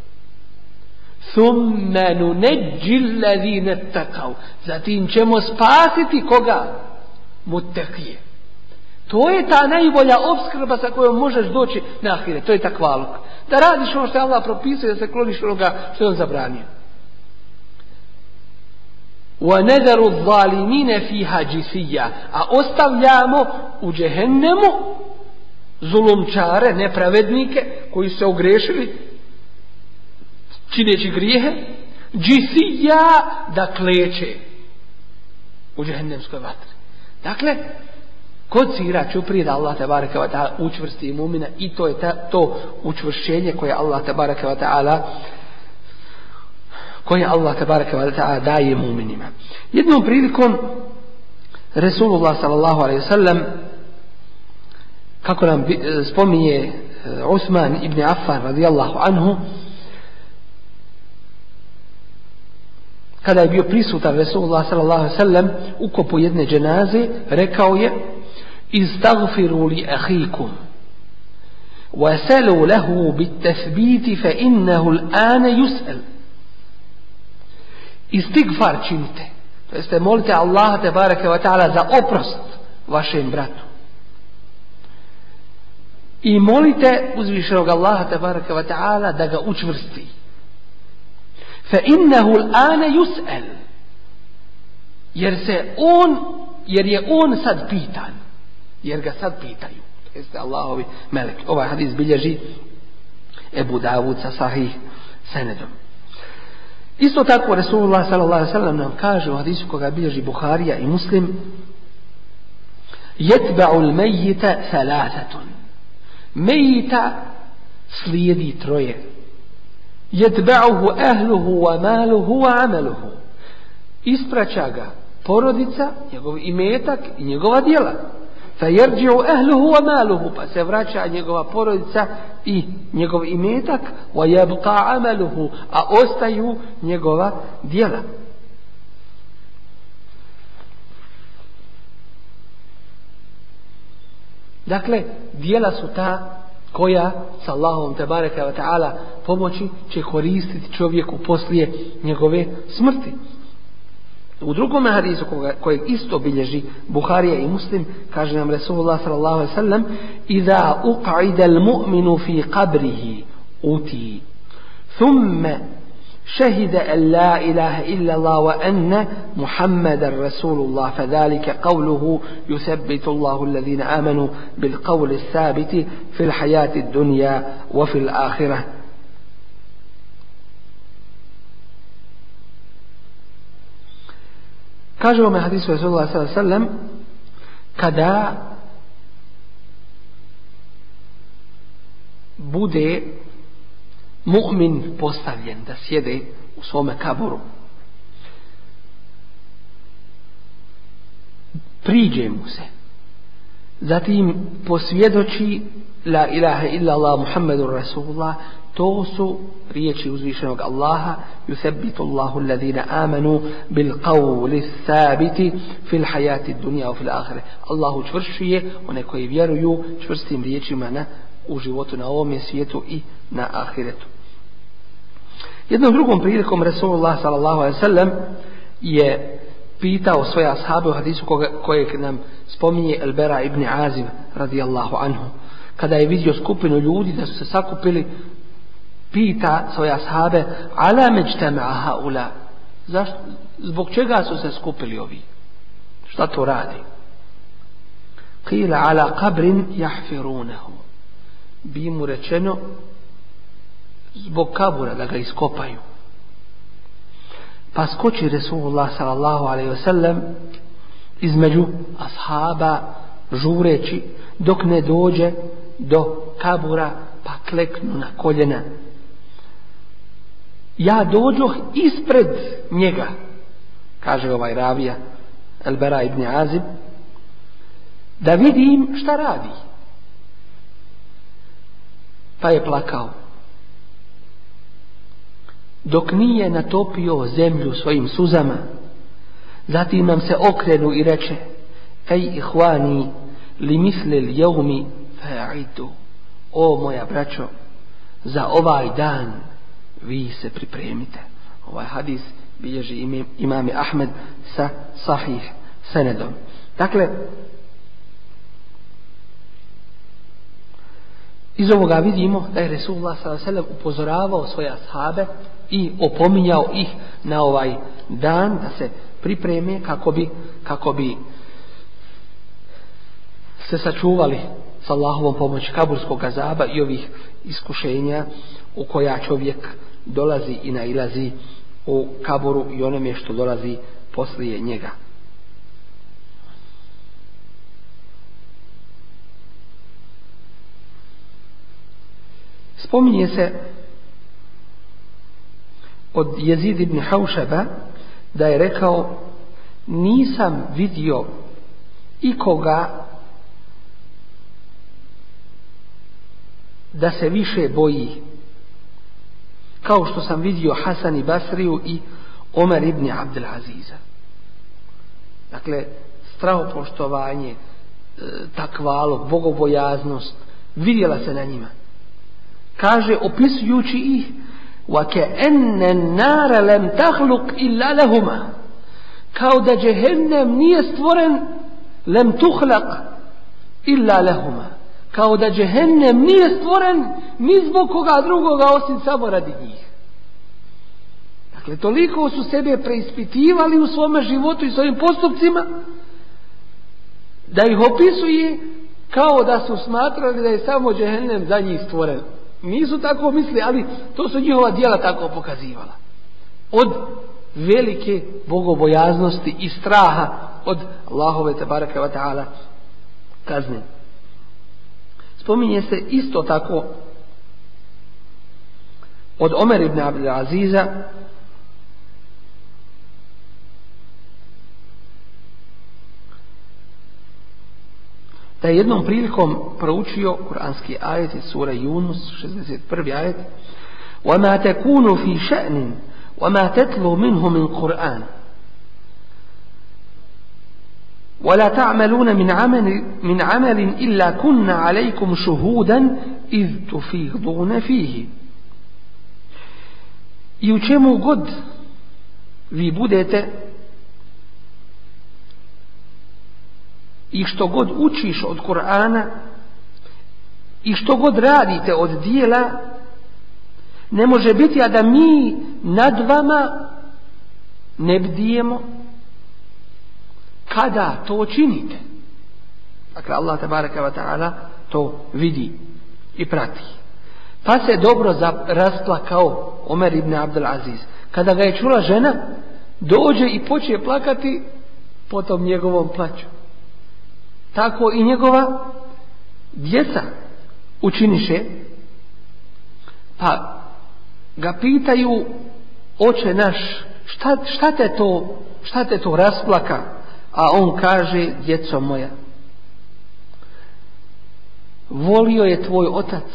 Thumma nunajji alladhina ittaqaw. Zatim ćemo spasiti koga? Muttaqije. To je ta najbolja opskrba sa kojom možeš doći na ahiret. To je takvaluk. Da radiš ono što je Allah propisao, da se kloniš onoga što je on zabranio. وَنَذَرُ الظَّالِمِينَ فِيهَا جِثِيًّا, a ostavljamo u džehennemu zulumčare, nepravednike koji su se ogrešili čineći grijehe, džisija, da kleče u džehennemskoj vatri. Dakle, kod sira čuprije da Allah tebareke ve taala učvrsti mu'mina, i to je ta, to učvršćenje koje Allah tebareke ve taala koje Allah tebareke ve taala daje mu'minima. Jednom prilikom Resulullah sallallahu alejhi ve sellem, kako nam spominje Usman ibn Affan radijallahu anhu, kada je bio prisutan Resulullah sallallahu alejhi ve sellem u kopu jedne dženaze, rekao je: "Istagfiru li ahikum wa salu lahu bit-tathbit fa innahu al-ana yus'al." Istigfar činite, to jeste molite Allaha tebareke ve taala za oprost vašem bratu. I molite uzvišenog Allaha tebareke ve taala da ga učvrsti. Fa innahu al-ana yus'al, jer se on, jer je on sad pitan, jer ga sad pitaju. To jeste Allahovi meleki. Ovaj hadis bilježi Ebu Davud sa sahih senedom. Isto tako Resulullah sallallahu alejhi ve sellem nam kaže u hadisu koga bilježi Buharija i Muslim: "Yatba'u al-mayyita thalathatun." Mejita slijedi troje. Yatba'uhu ahluhu wa maluhu wa amaluhu. Ispraća ga porodica, njegov imetak i njegova djela. Fayarji'u ahluhu wa maluhu, pa se vraća njegova porodica i njegov imetak, wa yabqa amaluhu, a ostaju njegova djela. Dakle, djela su ta koja s Allahom tebareke ve taala pomoći će koristiti čovjeku poslije njegove smrti. U drugom hadisu kojeg isto bilježi Buharija i Muslim, kaže nam Resulullah sallallahu alejhi ve sellem: "Iza uq'ida al-mu'minu fi qabrihi uti, thumma شهد أن لا إله إلا الله وأن محمد رسول الله فذلك قوله يثبت الله الذين آمنوا بالقول الثابت في الحياة الدنيا وفي الآخرة." kaže vam hadisu Resulullah sallallahu alejhi ve sellem, kada bude mu'min postavljen da sjede u svome kaburu, priđe mu se, zatim posvjedoči la ilaha illa Allah Muhammedur Rasulullah, to su riječi uzvišenog Allaha: "Yuthabbitu Allahu alladhina amanu bil qawli thabiti fil hayati dunya wa fil akhirah." Allahu čvršuje one koji vjeruju čvrstim riječima na u životu na ovom svijetu i na ahiretu. Jednom drugom prilikom Resulullah sallallahu alejhi ve sellem je pitao svoje ashabe u hadisu kojeg nam spominje El-Bera ibn Azib radijallahu anhu, kada je vidio skupinu ljudi da su se sakupili, pita svoje ashabe: "Ala mejtama'a haula?" Zašto, zbog čega su se skupili ovi? Šta to radi? Qila ala qabrin yahfirunahu. Bi mu rečeno zbog kabura da ga iskopaju. Pa skoči Resulullah sallallahu alejhi ve sellem između ashaba žureći dok ne dođe do kabura, pa kleknu na koljena. Ja dođoh ispred njega, kaže ovaj ravija El-Bera ibn Azib, da vidim šta radi. Pa je plakao, dok nije natopio zemlju svojim suzama. Zatim nam se okrenu i reče: "Ej ihvani, li misli l-jevmi fa'idu." O moja braćo, za ovaj dan vi se pripremite. Ovaj hadis bilježi imam Ahmed sa sahih senedom. Dakle, Iz ovoga vidimo da je Resulullah sallallahu alejhi ve sellem upozoravao svoje ashabe i opominjao ih na ovaj dan da se pripreme kako bi, kako bi se sačuvali s Allahovom pomoći kaburskog azaba i ovih iskušenja u koja čovjek dolazi i nailazi u kaburu i onome što dolazi poslije njega. Spominje se od Jezid ibn Haušaba da je rekao: nisam vidio ikoga da se više boji kao što sam vidio Hasan i Basriju i Omer ibn Abdul Aziza. Dakle, strahopoštovanje, takvalog, bogobojaznost vidjela se na njima. Kaže, opisujući ih: وَكَأَنَّ النَّارَ لَمْ تَخْلُقْ إِلَّا لَهُمَا, kao da džehennem nije stvoren lem tuhlaq illa lahuma, kao da džehennem nije stvoren ni zbog koga drugoga osim samo radi njih. Dakle, toliko su sebe preispitivali u svome životu i svojim postupcima da ih opisuje kao da su smatrali da je samo džehennem za njih stvoren. Nisu tako mislili, ali to su njihova djela tako pokazivala. Od velike bogobojaznosti i straha od Allahove tebareke ve taala kazne. Spominje se isto tako od Omer ibn Abdul Aziza da je jednom prilikom proučio kuranski ajet iz sura Yunus, šezdeset prvi ajet: وَمَا تَكُونُ فِي شَأْنٍ وَمَا تَتْلُو مِنْهُ مِنْ قُرْآنٍ وَلَا تَعْمَلُونَ مِنْ عَمَلٍ مِنْ عَمَلٍ إِلَّا كُنَّ عَلَيْكُمْ شُهُودًا إِذْ تُفِيضُونَ فِيهِ. I u čemu god vi budete i što god učiš od Kur'ana i što god radite od dijela, ne može biti a da mi nad vama ne bdijemo kada to činite. Dakle, Allah tebareke ve taala to vidi i prati. Pa se dobro rasplakao Omer ibn Abdul Aziz. Kada ga je čula žena, dođe i počne plakati po tom njegovom plaću. Tako i njegova djeca učiniše, pa ga pitaju: oče naš, šta, šta te to, šta te to rasplaka? A on kaže: djeco moja, volio je tvoj otac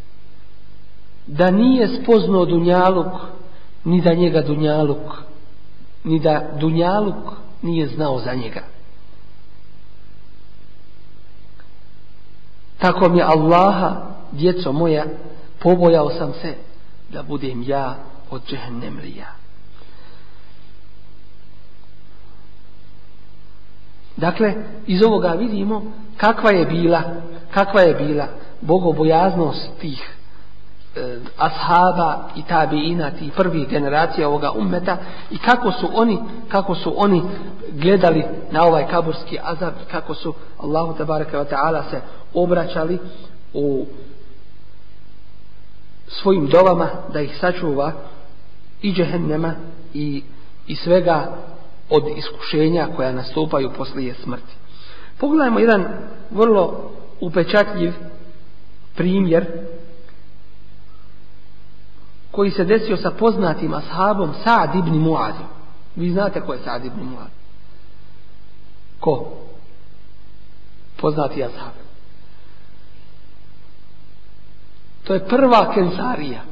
da nije spoznao dunjaluk, ni da njega dunjaluk, ni da dunjaluk nije znao za njega. Tako mi Allaha, djeco moja, pobojao sam se da budem ja od džehennemlija. Dakle, iz ovoga vidimo kakva je bila, kakva je bila bogobojaznost tih e, ashaba i tabiina, tih prvih generacija ovoga ummeta, i kako su oni, kako su oni gledali na ovaj kaburski azab, kako su Allahu tebareke ve taala se obraćali u svojim dovama da ih sačuva i džehennema i, i svega od iskušenja koja nastupaju poslije smrti. Pogledajmo jedan vrlo upečatljiv primjer koji se desio sa poznatim ashabom Sa'd ibn Mu'adh. Vi znate ko je Sa'd ibn Mu'adh? Ko? Poznati ashab. To je prva Ensarija.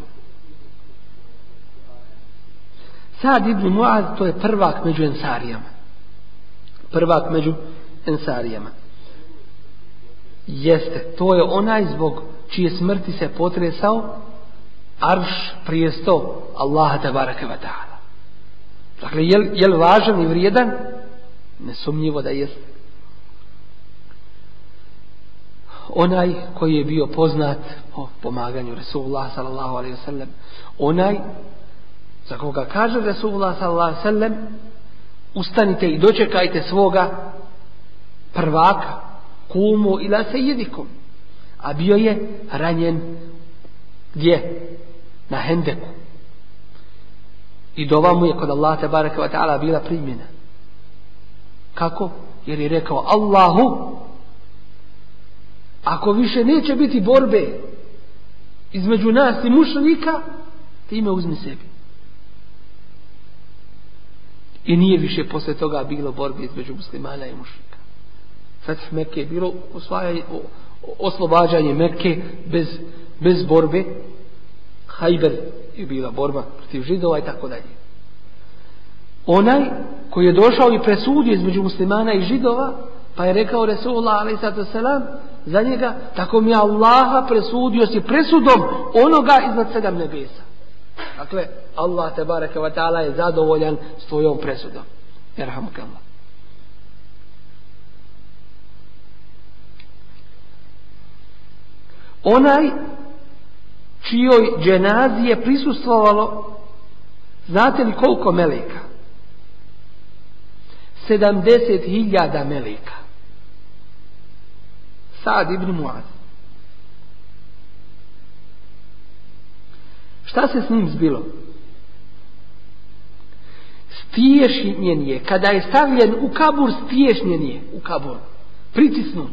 Sa'd ibn Mu'adh, to je prvak među Ensarijama. Prvak među Ensarijama. Jeste, to je onaj zbog čije smrti se potresao arš, prijesto Allaha tebareke ve taala. Dakle, je li, je li važan i vrijedan? Nesumnjivo da jeste. onaj koji je bio poznat po pomaganju Resulullah sallallahu alejhi ve sellem, onaj za koga kaže Resulullah sallallahu alejhi ve sellem, ustanite i dočekajte svoga prvaka, kumu ila sejedikum, a bio je ranjen gdje? Na Hendeku. I dova mu je kod Allah tebareke ve taala bila primjena. Kako? Jer je rekao Allahu, ako više neće biti borbe između nas i mušrika, ti me uzmi sebi. I nije više posle toga bilo borbe između muslimana i mušrika. Fetih Mekke je bilo osvajanje, oslobađanje Mekke bez, bez borbe. Hajber je bila borba protiv Židova i tako dalje. Onaj koji je došao i presudio između muslimana i Židova, pa je rekao Resulullah alejhi ve sellem za njega, tako mi Allaha presudio si presudom onoga iznad sedam nebesa. Dakle, Allah tebareke ve taala je zadovoljan s tvojom presudom. Jerhamukallah. Onaj čijoj dženazi je prisustvovalo, znate li koliko meleka? sedamdeset hiljada meleka. Sad ibn Muaz. Šta se s njim zbilo? Stiješnjen je, kada je stavljen u kabur, stiješnjen je u kabur, pritisnut.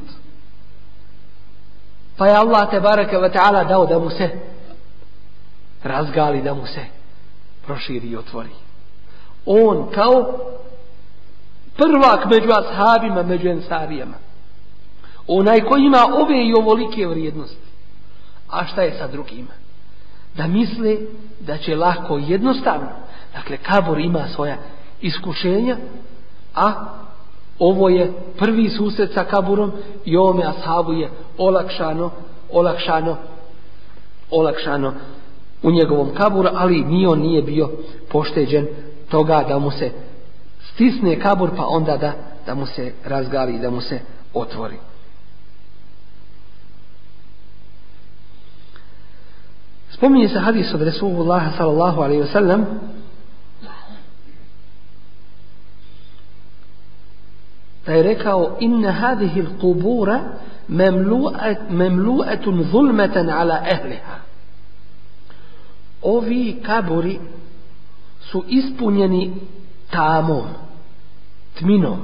Pa je Allah tebareke ve taala dao da mu se razgali, da mu se proširi i otvori. On kao prvak među ashabima, među ensarijama, onaj koji ima ove i ovolike vrijednosti. A šta je sa drugima? Da misle da će lako i jednostavno. Dakle, kabur ima svoja iskušenja, a ovo je prvi susret sa kaburom i ovome ashabu je olakšano, olakšano, olakšano u njegovom kaburu, ali ni on nije bio pošteđen toga da mu se stisne kabur, pa onda da, da mu se razgali i da mu se otvori. Spominje se hadis od Resulullah sallallahu alejhi ve sellem da je rekao inna hadihi al-qubura memlu'atun zulmatan ala ahliha. Ovi kaburi su ispunjeni tamom, tminom,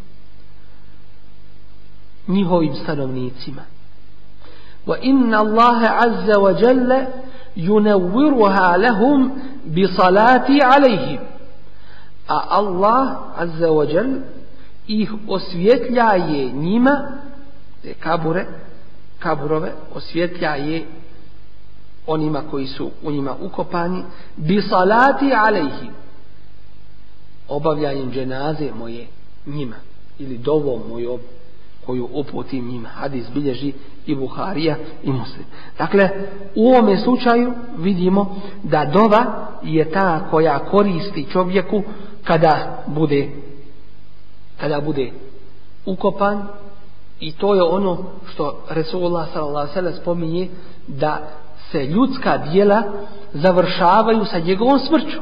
njihovim stanovnicima. Wa inna Allaha azza wa jalla yunawwiruha lahum bi salati alayhim. A Allah azza wa jalla ih osvjetljaje njima, te kabure, kaburove osvjetljaje onima koji su u njima ukopani, bi salati alejhim, obavljanjem dženaze moje njima, ili dovom mojom koju uputim njima. Hadis bilježi i Buharija i Muslim. Dakle, u ovome slučaju vidimo da dova je ta koja koristi čovjeku kada bude kada bude ukopan, i to je ono što Resulullah sallallahu alejhi ve sellem spominje, da se ljudska djela završavaju sa njegovom smrću.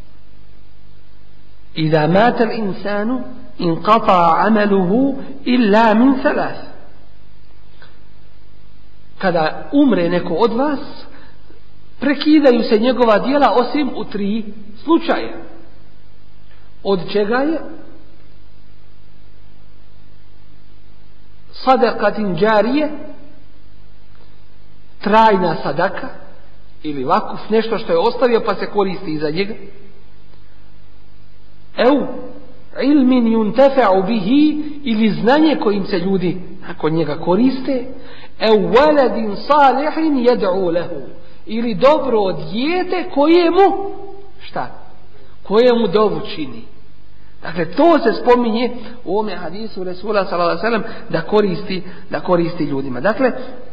Iza mata al-insanu inqata amaluhu illa min thalath. Kada umre neko od vas, prekidaju se njegova djela osim u tri slučaja. Od čega je? Sadakatin džarije, trajna sadaka, ili vakuf, nešto što je ostavio pa se koristi iza njega. Eu ilmin yuntafa'u bihi, ili znanje kojim se ljudi nakon njega koriste. Eu waladin salihin yad'u lahu, ili dobro dijete kojemu šta? Kojemu dovu čini. Dakle, to se spominje u ovome hadisu Resula sallallahu alejhi ve sellem da koristi, da koristi ljudima. Dakle,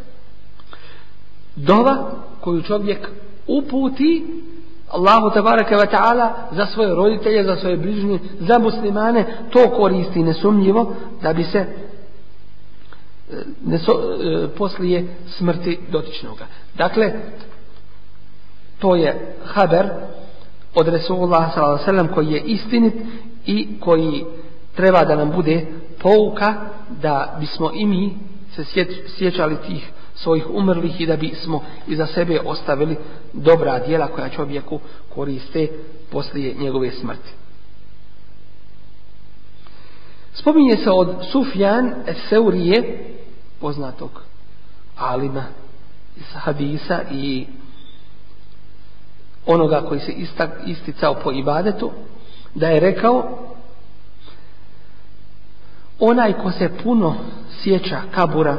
dova koju čovjek uputi Allahu tebareke ve taala za svoje roditelje, za svoje bližnje, za muslimane, to koristi nesumnjivo da bi se neso, poslije smrti dotičnoga. Dakle, to je haber od Resulullah sallallahu alejhi ve sellem koji je istinit i koji treba da nam bude pouka da bismo i mi se sjećali tih svojih umrlih i da bismo iza sebe ostavili dobra djela koja čovjeku koriste poslije njegove smrti. Spominje se od Sufjan es-Seurije, poznatog alima iz hadisa i onoga koji se isticao po ibadetu, da je rekao: onaj ko se puno sjeća kabura,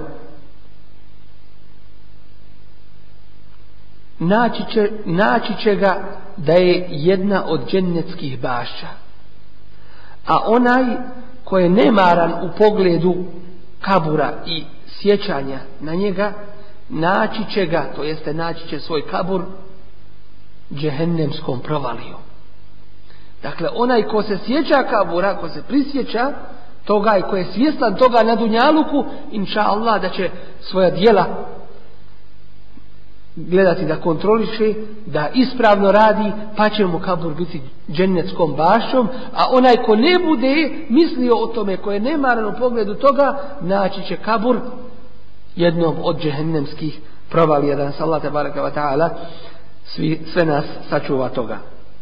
naći će, naći će ga da je jedna od džennetskih bašća, a onaj ko je nemaran u pogledu kabura i sjećanja na njega, naći će ga, to jeste naći će svoj kabur džehennemskom provalijom. Dakle, onaj ko se sjeća kabura, ko se prisjeća toga i ko je svjestan toga na dunjaluku, inša Allah da će svoja djela gledati da kontroliše, da ispravno radi, pa će mu kabur biti džennetskom bašćom, a onaj ko ne bude mislio o tome, ko je nemaran u pogledu toga, naći će kabur jednom od džehennemskih provalija. Da nas Allah tebareke ve taala svi, sve nas sačuva toga.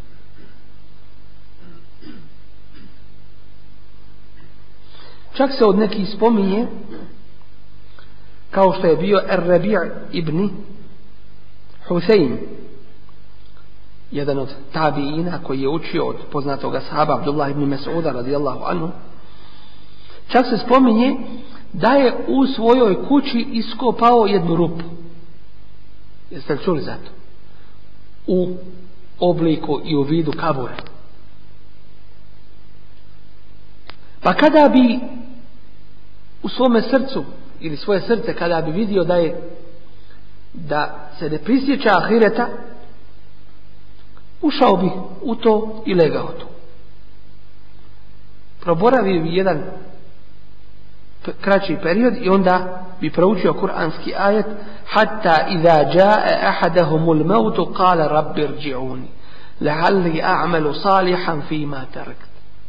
Čak se od nekih spominje, kao što je bio Ar-Rabi' ibn Husein, jedan od tabiina koji je učio od poznatog ashaba Abdullah ibn Mas'uda radijallahu anhu, čak se spominje da je u svojoj kući iskopao jednu rupu. Jeste li čuli za to? U obliku i u vidu kabura. Pa kada bi u svome srcu ili svoje srce kada bi vidio da je da se ne prisjeća ahireta, ušao bi u to i legao tu. Proboravio bi jedan kraći period i onda bi proučio kuranski ajet: hatta idha jaa ahadahumul maut qala rabbi irji'un la'alli a'malu salihan fima tarakt.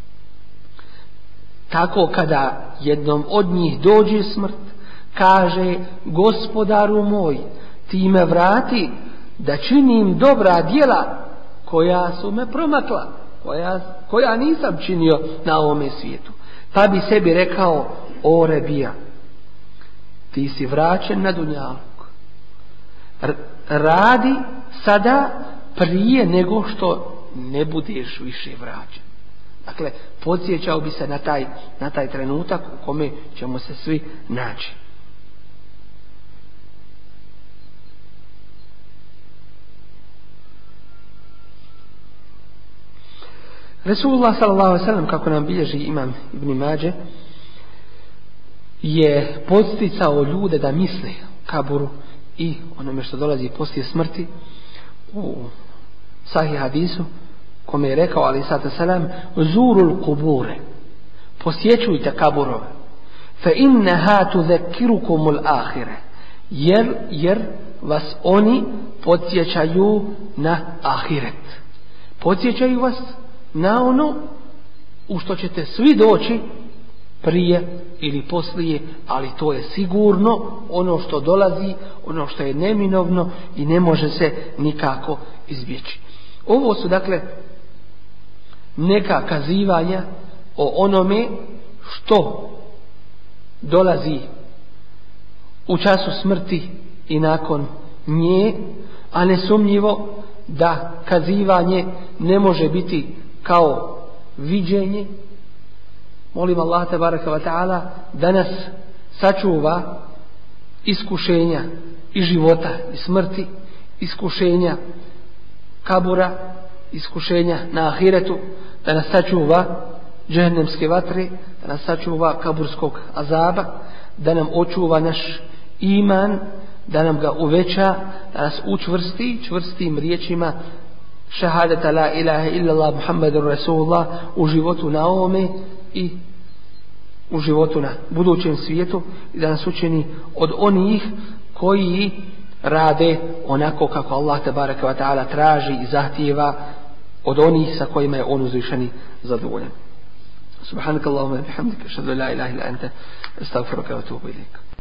Tako kada jednom od njih dođe smrt, kaže: gospodaru moj, ti me vrati da činim dobra djela koja su me promakla, koja, koja nisam činio na ovome svijetu. Pa bi sebi rekao: o Rebija, ti si vraćen na dunjaluk, radi sada prije nego što ne budeš više vraćen. Dakle, podsjećao bi se na taj, na taj trenutak u kome ćemo se svi naći. Resulullah sallallahu alejhi ve sellem, kako nam bilježi imam Ibn Mađe, je podsticao ljude da misle o kaburu i onome što dolazi poslije smrti. U sahih hadisu kome je rekao alejhi salatu selam: zurul kubure, posjećujte kaburove, fa innaha tudhakkirukumul ahire, jer jer vas oni podsjećaju na ahiret, podsjećaju vas na ono u što ćete svi doći prije ili poslije, ali to je sigurno ono što dolazi, ono što je neminovno i ne može se nikako izbjeći. Ovo su dakle neka kazivanja o onome što dolazi u času smrti i nakon nje, a nesumnjivo da kazivanje ne može biti kao viđenje. Molim Allah tebareke ve taala da nas sačuva iskušenja i života i smrti, iskušenja kabura, iskušenja na ahiretu, da nas sačuva džehennemske vatre, da nas sačuva kaburskog azaba, da nam očuva naš iman, da nam ga uveća, da nas učvrsti čvrstim riječima šahadeta la ilaha illallah Muhammadur Rasulullah u životu na ovome i u životu na budućem svijetu i da nas učini od onih koji rade onako kako Allah tebareke ve taala traži i zahtijeva, od onih sa kojima je on uzvišeni zadovoljan. Subhanakallahumma wa bihamdika, ashhadu an la ilaha illa anta, astaghfiruka wa atubu ilayk.